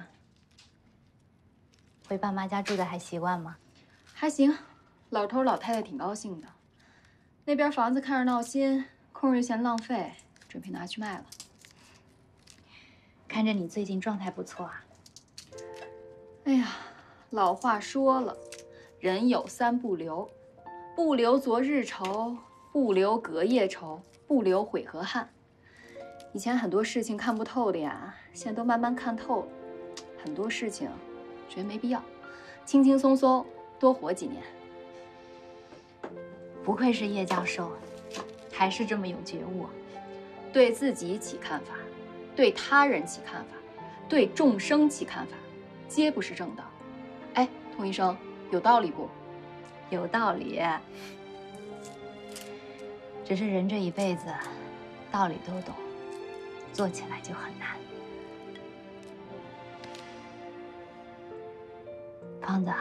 回爸妈家住的还习惯吗？ 还行，老头老太太挺高兴的。那边房子看着闹心，空着又嫌浪费，准备拿去卖了。 看着你最近状态不错啊。 哎呀，老话说了，人有3不留：不留昨日愁，不留隔夜愁，不留悔和憾。以前很多事情看不透的呀，现在都慢慢看透了。很多事情觉得没必要，轻轻松松多活几年。 不愧是叶教授，还是这么有觉悟。 对自己起看法，对他人起看法，对众生起看法，皆不是正道。哎，童医生，有道理不？ 有道理。只是人这一辈子，道理都懂，做起来就很难。胖子，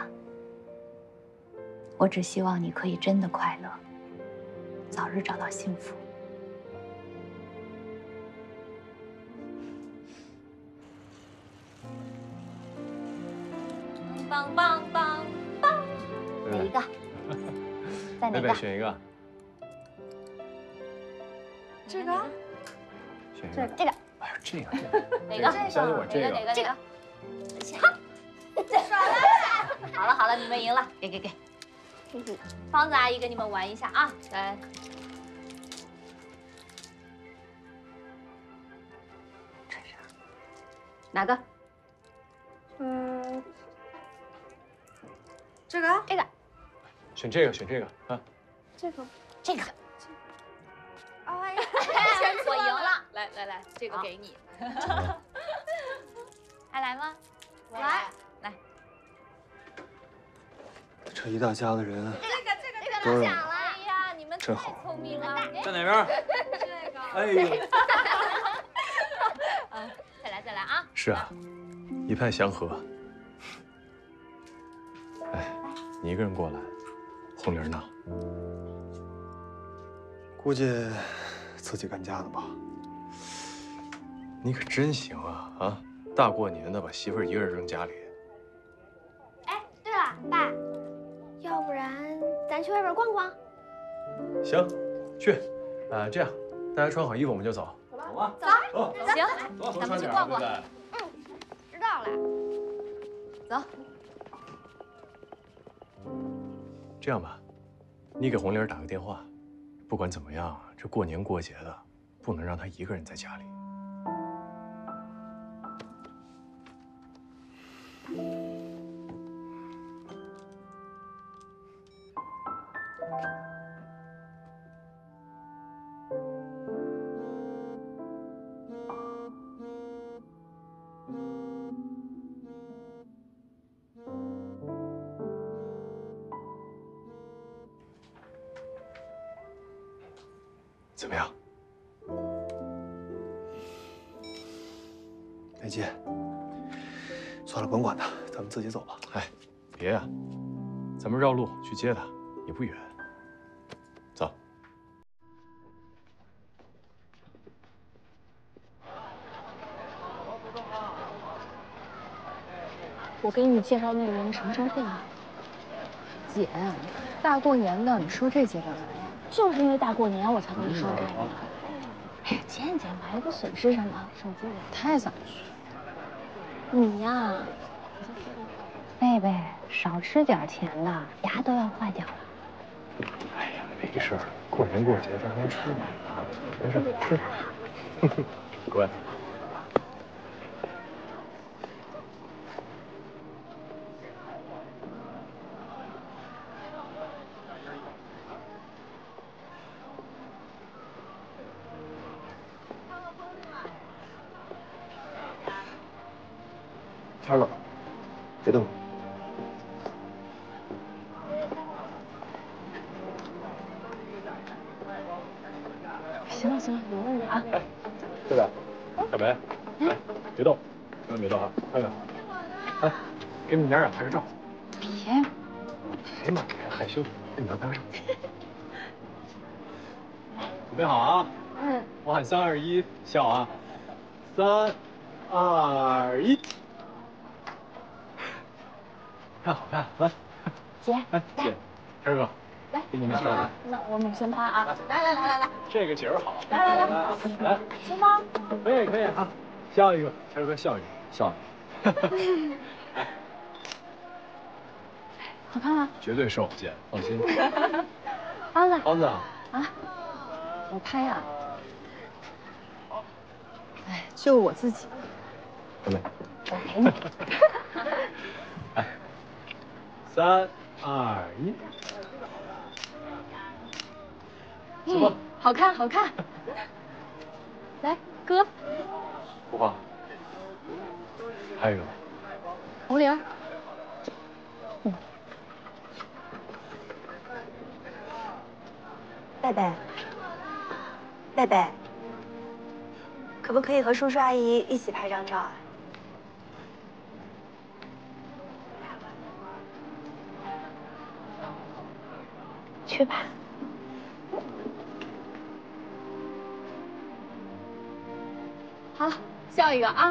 我只希望你可以真的快乐，早日找到幸福。棒棒棒棒！哪一个？再哪个？ 选一个。 这个？ 选一个。 这个。 哎呀，这个。 哪个？ 相信我，这个。 哪个？ 这个。 耍赖！好了好了，你们赢了，给。方子阿姨跟你们玩一下啊，来。哪个？ 这个。 选这个啊。 这个， 这个。 哎呀， 我赢了！来，这个给你。 还来吗？ 来。 这一大家子人， 这个拿奖了！ 哎呀，你们太聪明了！ 在哪边？ 这个。 哎呦！ 再来啊！ 是啊，一派祥和。哎，你一个人过来，红玲呢？ 估计自己干家呢吧。 你可真行啊！啊，大过年的把媳妇儿一个人扔家里。 哎，对了，爸，要不然咱去外边逛逛？ 行，去。这样，大家穿好衣服我们就走。 走吧。 走。 行， 走， 咱们去逛逛。 知道了。 走。 这样吧，你给红玲打个电话，不管怎么样，这过年过节的，不能让她一个人在家里。怎么样？ 没劲。算了，甭管他，咱们自己走吧。 哎，别呀，咱们绕路去接他，也不远。走。 我给你介绍那个人什么时候定啊？姐，大过年的，你说这些干嘛呀？就是因为大过年我才跟你说这个。哎，见见吧，又不损失什么。手机我太想吃。你呀，贝贝，少吃点甜的，牙都要坏掉了。 哎呀，没事儿，过年过节咱能吃嘛，没事，吃。乖。 天冷，别动。 行了，没问题啊。 对吧？小梅，哎，别动，千万别动啊！快点，哎，给你们娘俩拍个照。 别， 别嘛，别害羞，给你们拍个照。准备好啊！我喊3、2、1，笑啊！3、2、1。看好看，来。 姐， 哎，姐，天哥， 来， 给你们笑来。 那我们先拍啊！来， 这个景儿好。 来，行吗？ 可以啊，笑一个，天哥笑一个，笑。 好看啊！ 绝对是偶见，放心。 包子， 包子啊，我拍呀。哎，就我自己。 准备。 我陪你。 哎，3、2、1。走吧。 好看，好看。来，哥。 不画。还有一个。 红玲。 贝贝，贝贝，可不可以和叔叔阿姨一起拍张照啊？去吧。 好，笑一个啊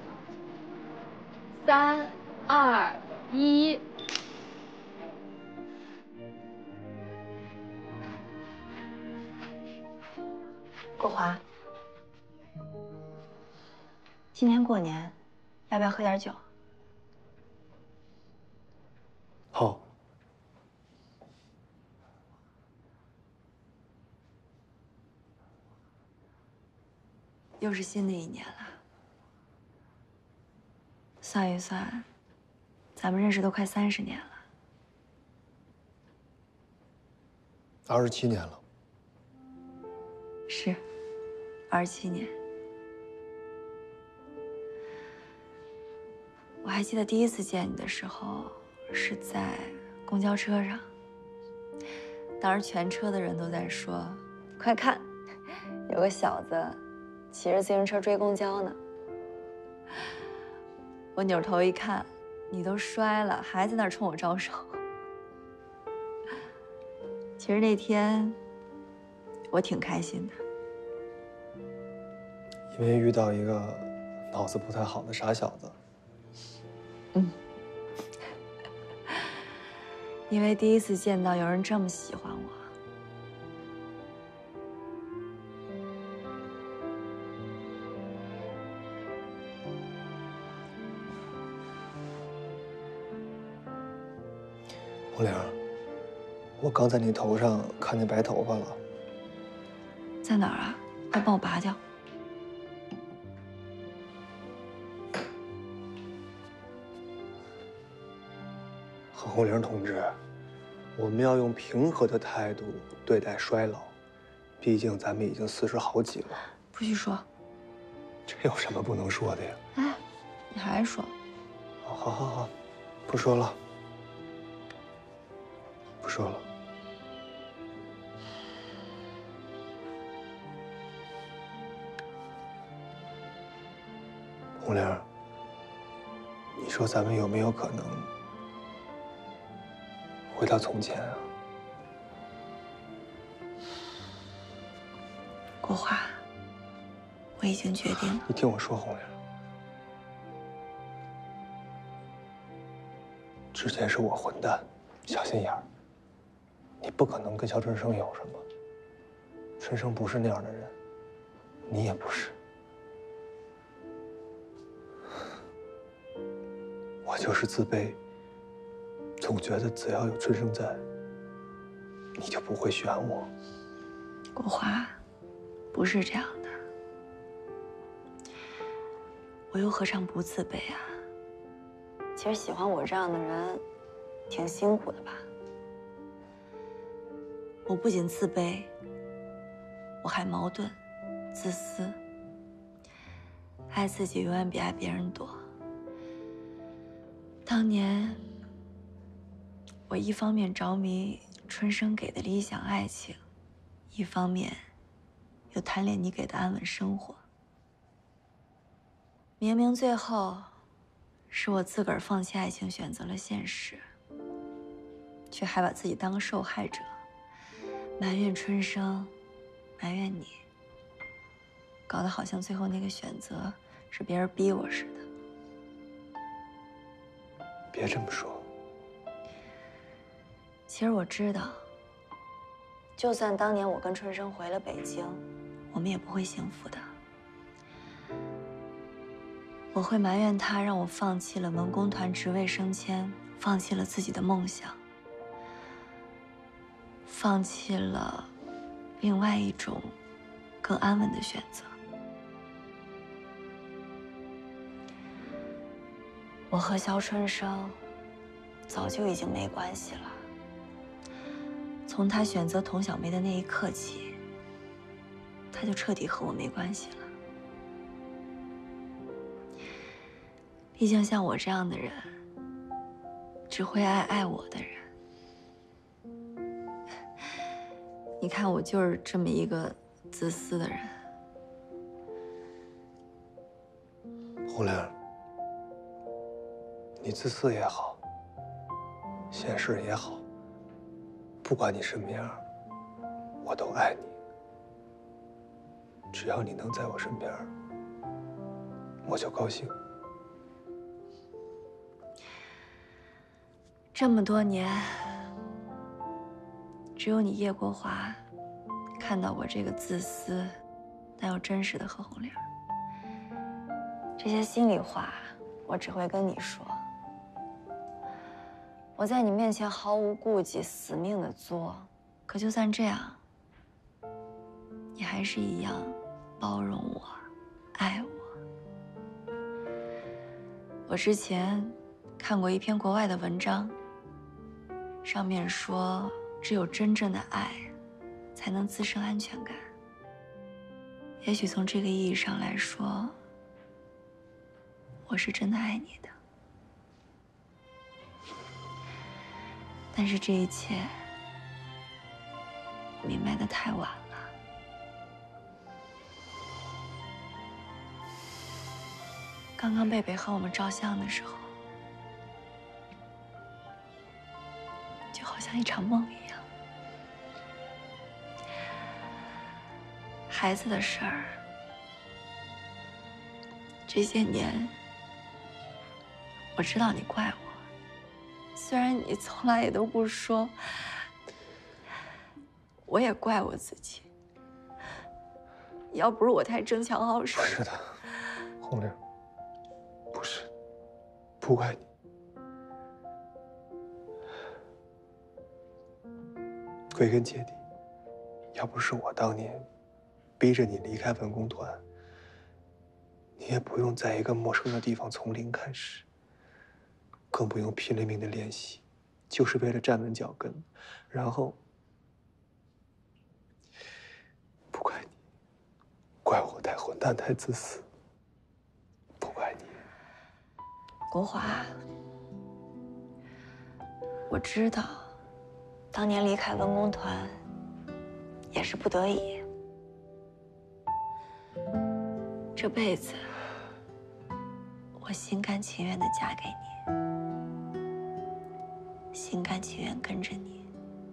！3、2、1。 国华，今年过年，要不要喝点酒？ 好。 又是新的一年了，算一算，咱们认识都快30年了。 27年了。 是，27年。我还记得第一次见你的时候，是在公交车上。当时全车的人都在说：“快看，有个小子骑着自行车追公交呢。”我扭头一看，你都摔了，还在那儿冲我招手。其实那天我挺开心的。 因为遇到一个脑子不太好的傻小子。 因为第一次见到有人这么喜欢我。 红玲，我刚在你头上看见白头发了。 在哪儿啊？快帮我拔掉。 何红玲同志，我们要用平和的态度对待衰老，毕竟咱们已经40好几了。 不许说。 这有什么不能说的呀？ 哎，你还说？ 好，不说了，不说了。红玲，你说咱们有没有可能回到从前啊？ 国华，我已经决定了。 你听我说，红玲，之前是我混蛋，小心眼儿。你不可能跟肖春生有什么。春生不是那样的人，你也不是。我就是自卑，总觉得只要有春生在，你就不会选我。 国华，不是这样的。我又何尝不自卑啊？其实喜欢我这样的人，挺辛苦的吧？我不仅自卑，我还矛盾、自私，爱自己永远比爱别人多。当年，我一方面着迷春生给的理想爱情，一方面又贪恋你给的安稳生活。明明最后是我自个儿放弃爱情，选择了现实，却还把自己当个受害者，埋怨春生，埋怨你，搞得好像最后那个选择是别人逼我似的。 别这么说。 其实我知道，就算当年我跟春生回了北京，我们也不会幸福的。我会埋怨他让我放弃了文工团职位升迁，放弃了自己的梦想，放弃了另外一种更安稳的选择。我和肖春生早就已经没关系了。从他选择童小梅的那一刻起，他就彻底和我没关系了。毕竟像我这样的人，只会爱我的人。你看，我就是这么一个自私的人。 红玲，你自私也好，现实也好，不管你什么样，我都爱你。只要你能在我身边，我就高兴。 这么多年，只有你叶国华看到我这个自私但又真实的何红玲。这些心里话，我只会跟你说。我在你面前毫无顾忌，死命的作，可就算这样，你还是一样包容我，爱我。我之前看过一篇国外的文章，上面说，只有真正的爱才能滋生安全感。也许从这个意义上来说，我是真的爱你的。但是这一切，我明白的太晚了。刚刚贝贝和我们照相的时候，就好像一场梦一样。孩子的事儿，这些年，我知道你怪我，虽然你从来也都不说，我也怪我自己。要不是我太争强好胜。 不是的，红玲，不是，不怪你。归根结底，要不是我当年逼着你离开文工团，你也不用在一个陌生的地方从零开始，更不用拼了命的练习，就是为了站稳脚跟，然后不怪你，怪我太混蛋、太自私，不怪你。 国华，我知道，当年离开文工团也是不得已。这辈子，我心甘情愿地嫁给你，心甘情愿跟着你。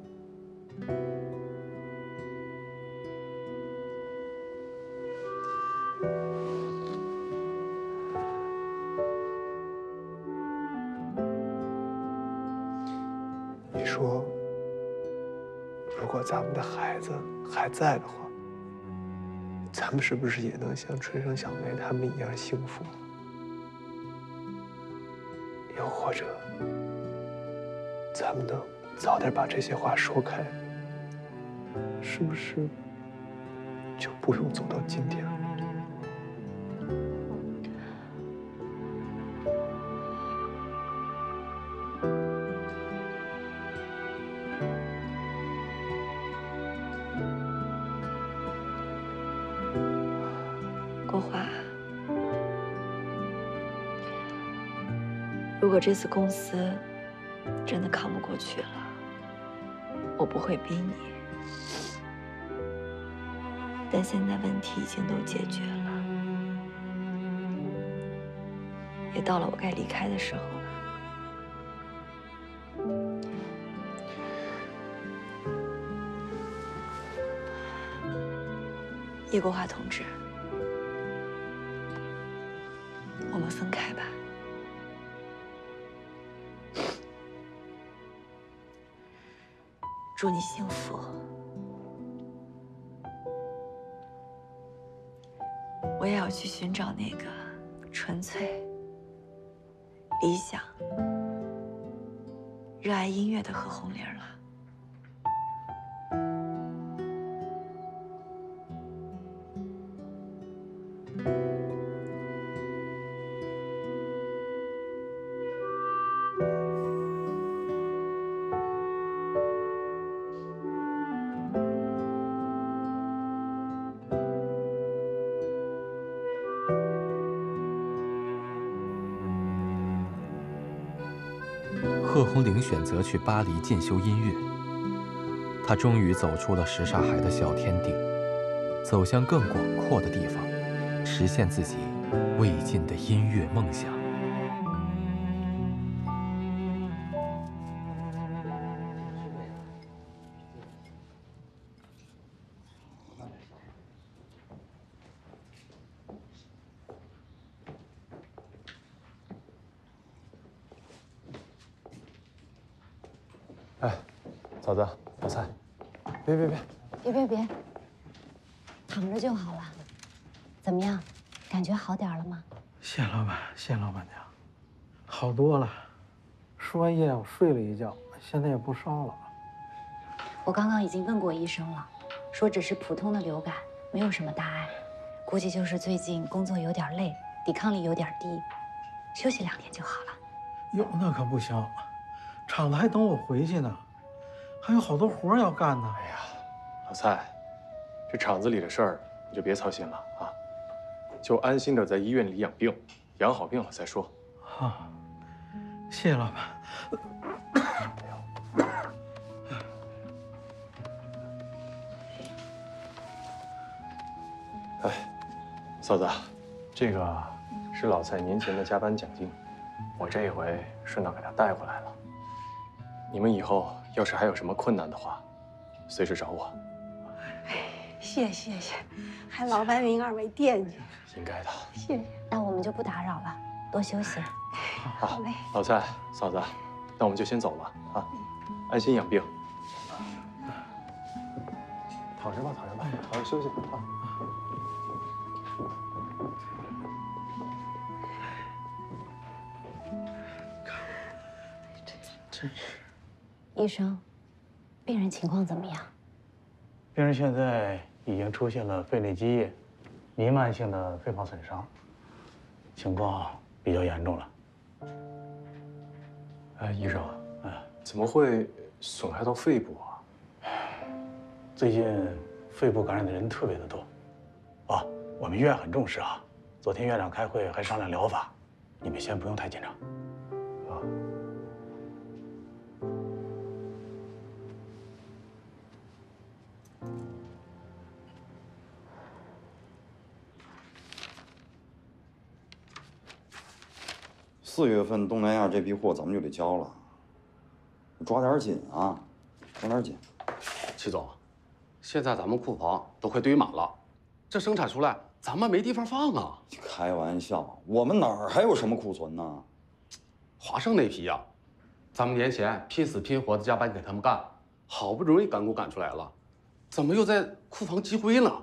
你说，如果咱们的孩子还在的话，咱们是不是也能像春生、小梅他们一样幸福？又或者，咱们能早点把这些话说开，是不是就不用走到今天了？ 国华，如果这次公司真的扛不过去了，我不会逼你。但现在问题已经都解决了，也到了我该离开的时候了。叶国华同志，我们分开吧。祝你幸福。我也要去寻找那个纯粹、理想、热爱音乐的何红玲了。 贺红玲选择去巴黎进修音乐，她终于走出了什刹海的小天地，走向更广阔的地方，实现自己未尽的音乐梦想。 哎，嫂子，早餐。 别，躺着就好了。怎么样，感觉好点了吗？ 谢老板娘，好多了。输完液我睡了一觉，现在也不烧了。 我刚刚已经问过医生了，说只是普通的流感，没有什么大碍，估计就是最近工作有点累，抵抗力有点低，休息2天就好了。 哟，那可不行，厂子还等我回去呢，还有好多活要干呢。哎呀， 老蔡，这厂子里的事儿你就别操心了啊，就安心的在医院里养病，养好病了再说。 好，谢谢老板。 哎，嫂子，这个是老蔡年前的加班奖金，我这一回顺道给他带过来了。你们以后要是还有什么困难的话，随时找我。 谢谢，还老板您二位惦记。 应该的。 谢谢。 那我们就不打扰了，多休息。 好嘞。老蔡，嫂子，那我们就先走了啊，安心养病。躺着吧，躺着吧，好好休息啊。 真是。 医生，病人情况怎么样？ 病人现在已经出现了肺内积液、弥漫性的肺泡损伤，情况比较严重了。 哎，医生，怎么会损害到肺部啊？ 最近肺部感染的人特别的多。啊，我们医院很重视啊。昨天院长开会还商量疗法，你们先不用太紧张。啊。 4月份东南亚这批货咱们就得交了，抓点紧啊，抓点紧。 齐总，现在咱们库房都快堆满了，这生产出来咱们没地方放啊！ 开玩笑，我们哪儿还有什么库存呢？ 华盛那批呀，咱们年前拼死拼活的加班给他们干，好不容易赶工赶出来了，怎么又在库房积灰了？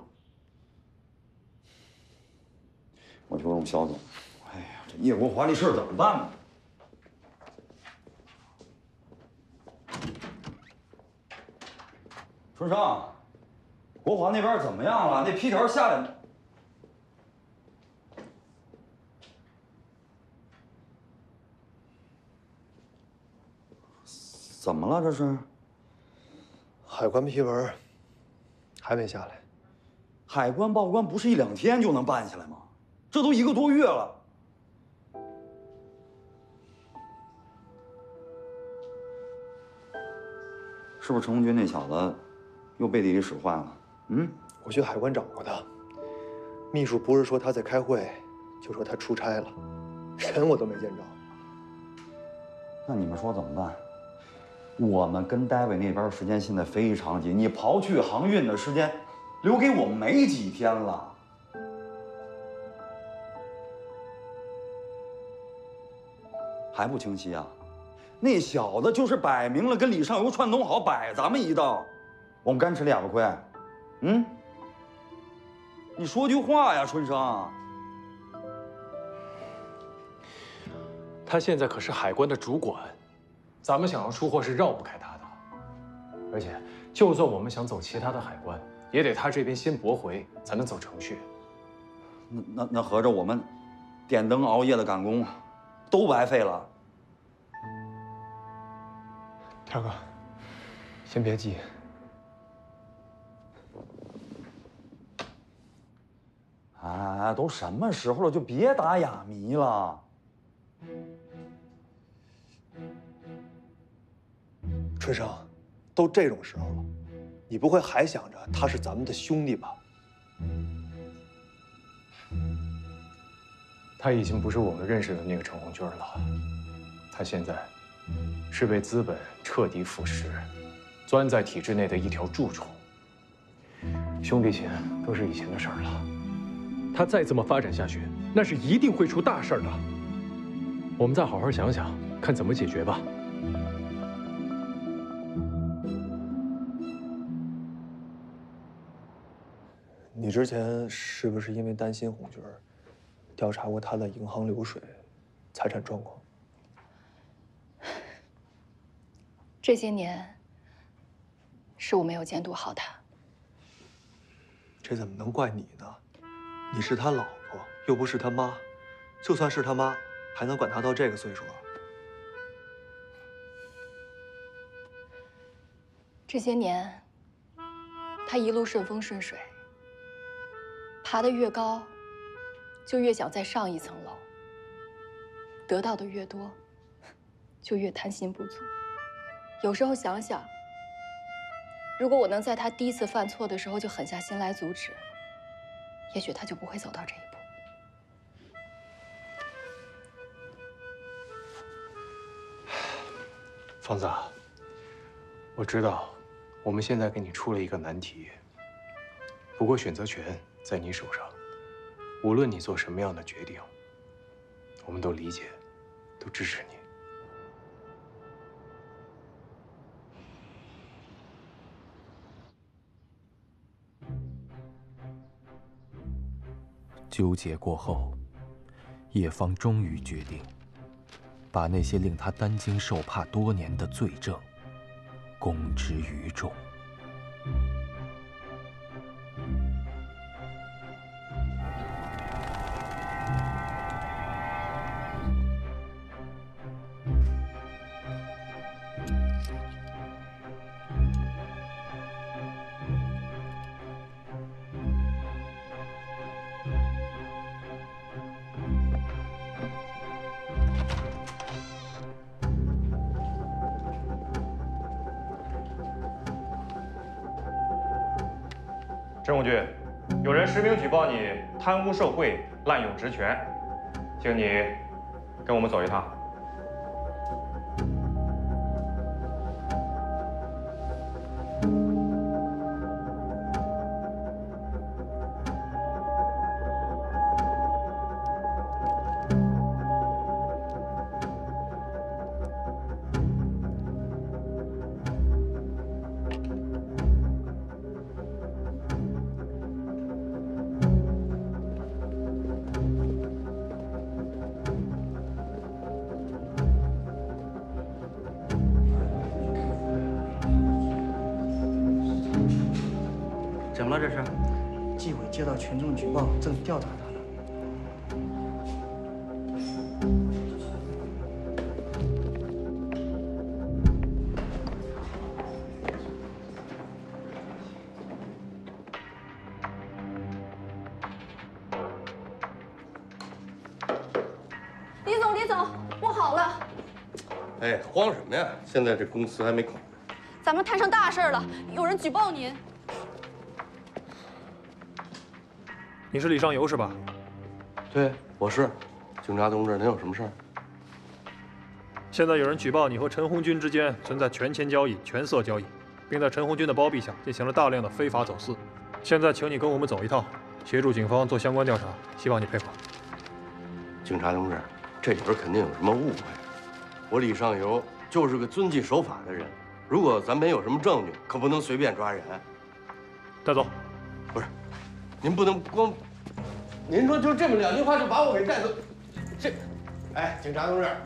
我就问肖总，哎呀，这叶国华这事儿怎么办呢？春生，国华那边怎么样了？那批条下来没？怎么了？这是？ 海关批文还没下来。 海关报关不是1、2天就能办下来吗？这都1个多月了。是不是陈红军那小子又背地里使坏了？嗯， 我去海关找过他，秘书不是说他在开会，就说他出差了，人我都没见着。 那你们说怎么办？我们跟戴维那边时间现在非常紧，你刨去航运的时间，留给我们没几天了。还不清晰啊？那小子就是摆明了跟李尚游串通好，摆咱们一道，我们干吃哑巴亏。嗯，你说句话呀，春生。 他现在可是海关的主管，咱们想要出货是绕不开他的。而且，就算我们想走其他的海关，也得他这边先驳回，才能走程序。 那合着我们点灯熬夜的赶工，都白费了。 天哥，先别急。 哎，都什么时候了，就别打哑谜了。 春生，都这种时候了，你不会还想着他是咱们的兄弟吧？ 他已经不是我们认识的那个陈红军了，他现在是被资本彻底腐蚀，钻在体制内的一条蛀虫。兄弟情都是以前的事儿了，他再这么发展下去，那是一定会出大事儿的。我们再好好想想，看怎么解决吧。 你之前是不是因为担心红军，调查过他的银行流水、财产状况？ 这些年，是我没有监督好他。 这怎么能怪你呢？你是他老婆，又不是他妈，就算是他妈，还能管他到这个岁数啊？ 这些年，他他一路顺风顺水，爬得越高，就越想再上一层楼。得到的越多，就越贪心不足。有时候想想，如果我能在他第一次犯错的时候就狠下心来阻止，也许他就不会走到这一步。 方子，我知道，我们现在给你出了一个难题。不过选择权在你手上，无论你做什么样的决定，我们都理解，都支持你。 纠结过后，叶芳终于决定，把那些令他担惊受怕多年的罪证公之于众。 郑武军，有人实名举报你贪污受贿、滥用职权，请你跟我们走一趟。 怎么了这是？纪委接到群众举报，正调查他呢。 李总，李总，不好了！ 哎，慌什么呀？现在这公司还没考。 咱们摊上大事了，有人举报您。 你是李尚游是吧？ 对，我是。警察同志，您有什么事儿？ 现在有人举报你和陈红军之间存在权钱交易、权色交易，并在陈红军的包庇下进行了大量的非法走私。现在请你跟我们走一趟，协助警方做相关调查，希望你配合。 警察同志，这里边肯定有什么误会。我李尚游就是个遵纪守法的人，如果咱没有什么证据，可不能随便抓人。 带走。 不是，您不能光，您说就这么两句话就把我给带走，这，哎，警察同志。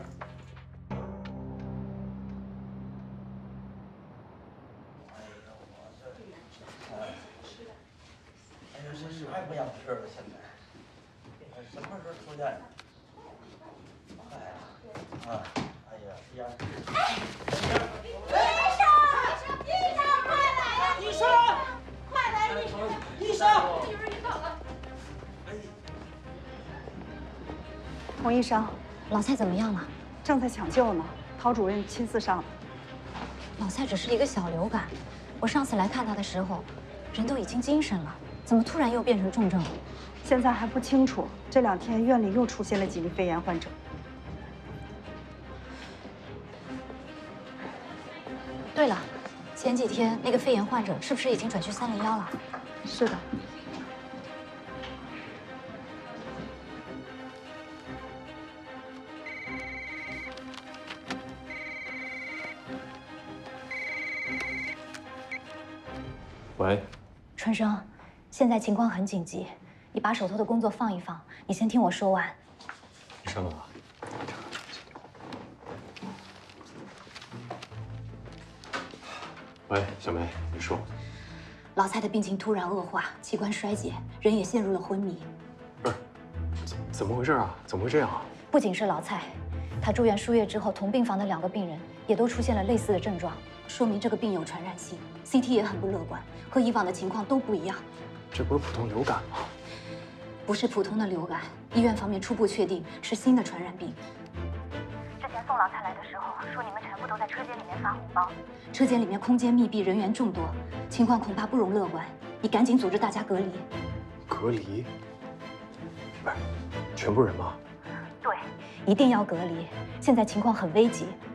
哎呀，这太不想吃了，现在，什么时候出现？哎呀，啊，哎呀，呀！ 医生，快来呀！医生，快来！医生，有人晕倒了。 洪医生， 老蔡怎么样了？ 正在抢救呢，陶主任亲自上的。 老蔡只是一个小流感，我上次来看他的时候，人都已经精神了，怎么突然又变成重症了？ 现在还不清楚。这2天院里又出现了几例肺炎患者。 对了，前几天那个肺炎患者是不是已经转去301了？ 是的。 喂， 春生，现在情况很紧急，你把手头的工作放一放，你先听我说完。 医生啊，喂，小梅，你说。 老蔡的病情突然恶化，器官衰竭，人也陷入了昏迷。 不是，怎么回事啊？怎么会这样啊？ 不仅是老蔡，他住院输液之后，同病房的2个病人也都出现了类似的症状， 说明这个病有传染性。CT 也很不乐观，和以往的情况都不一样。 这不是普通流感吗？ 不是普通的流感，医院方面初步确定是新的传染病。之前宋老太来的时候说你们全部都在车间里面发红包，车间里面空间密闭，人员众多，情况恐怕不容乐观。你赶紧组织大家隔离。 隔离？不是，全部人吗？ 对，一定要隔离。现在情况很危急，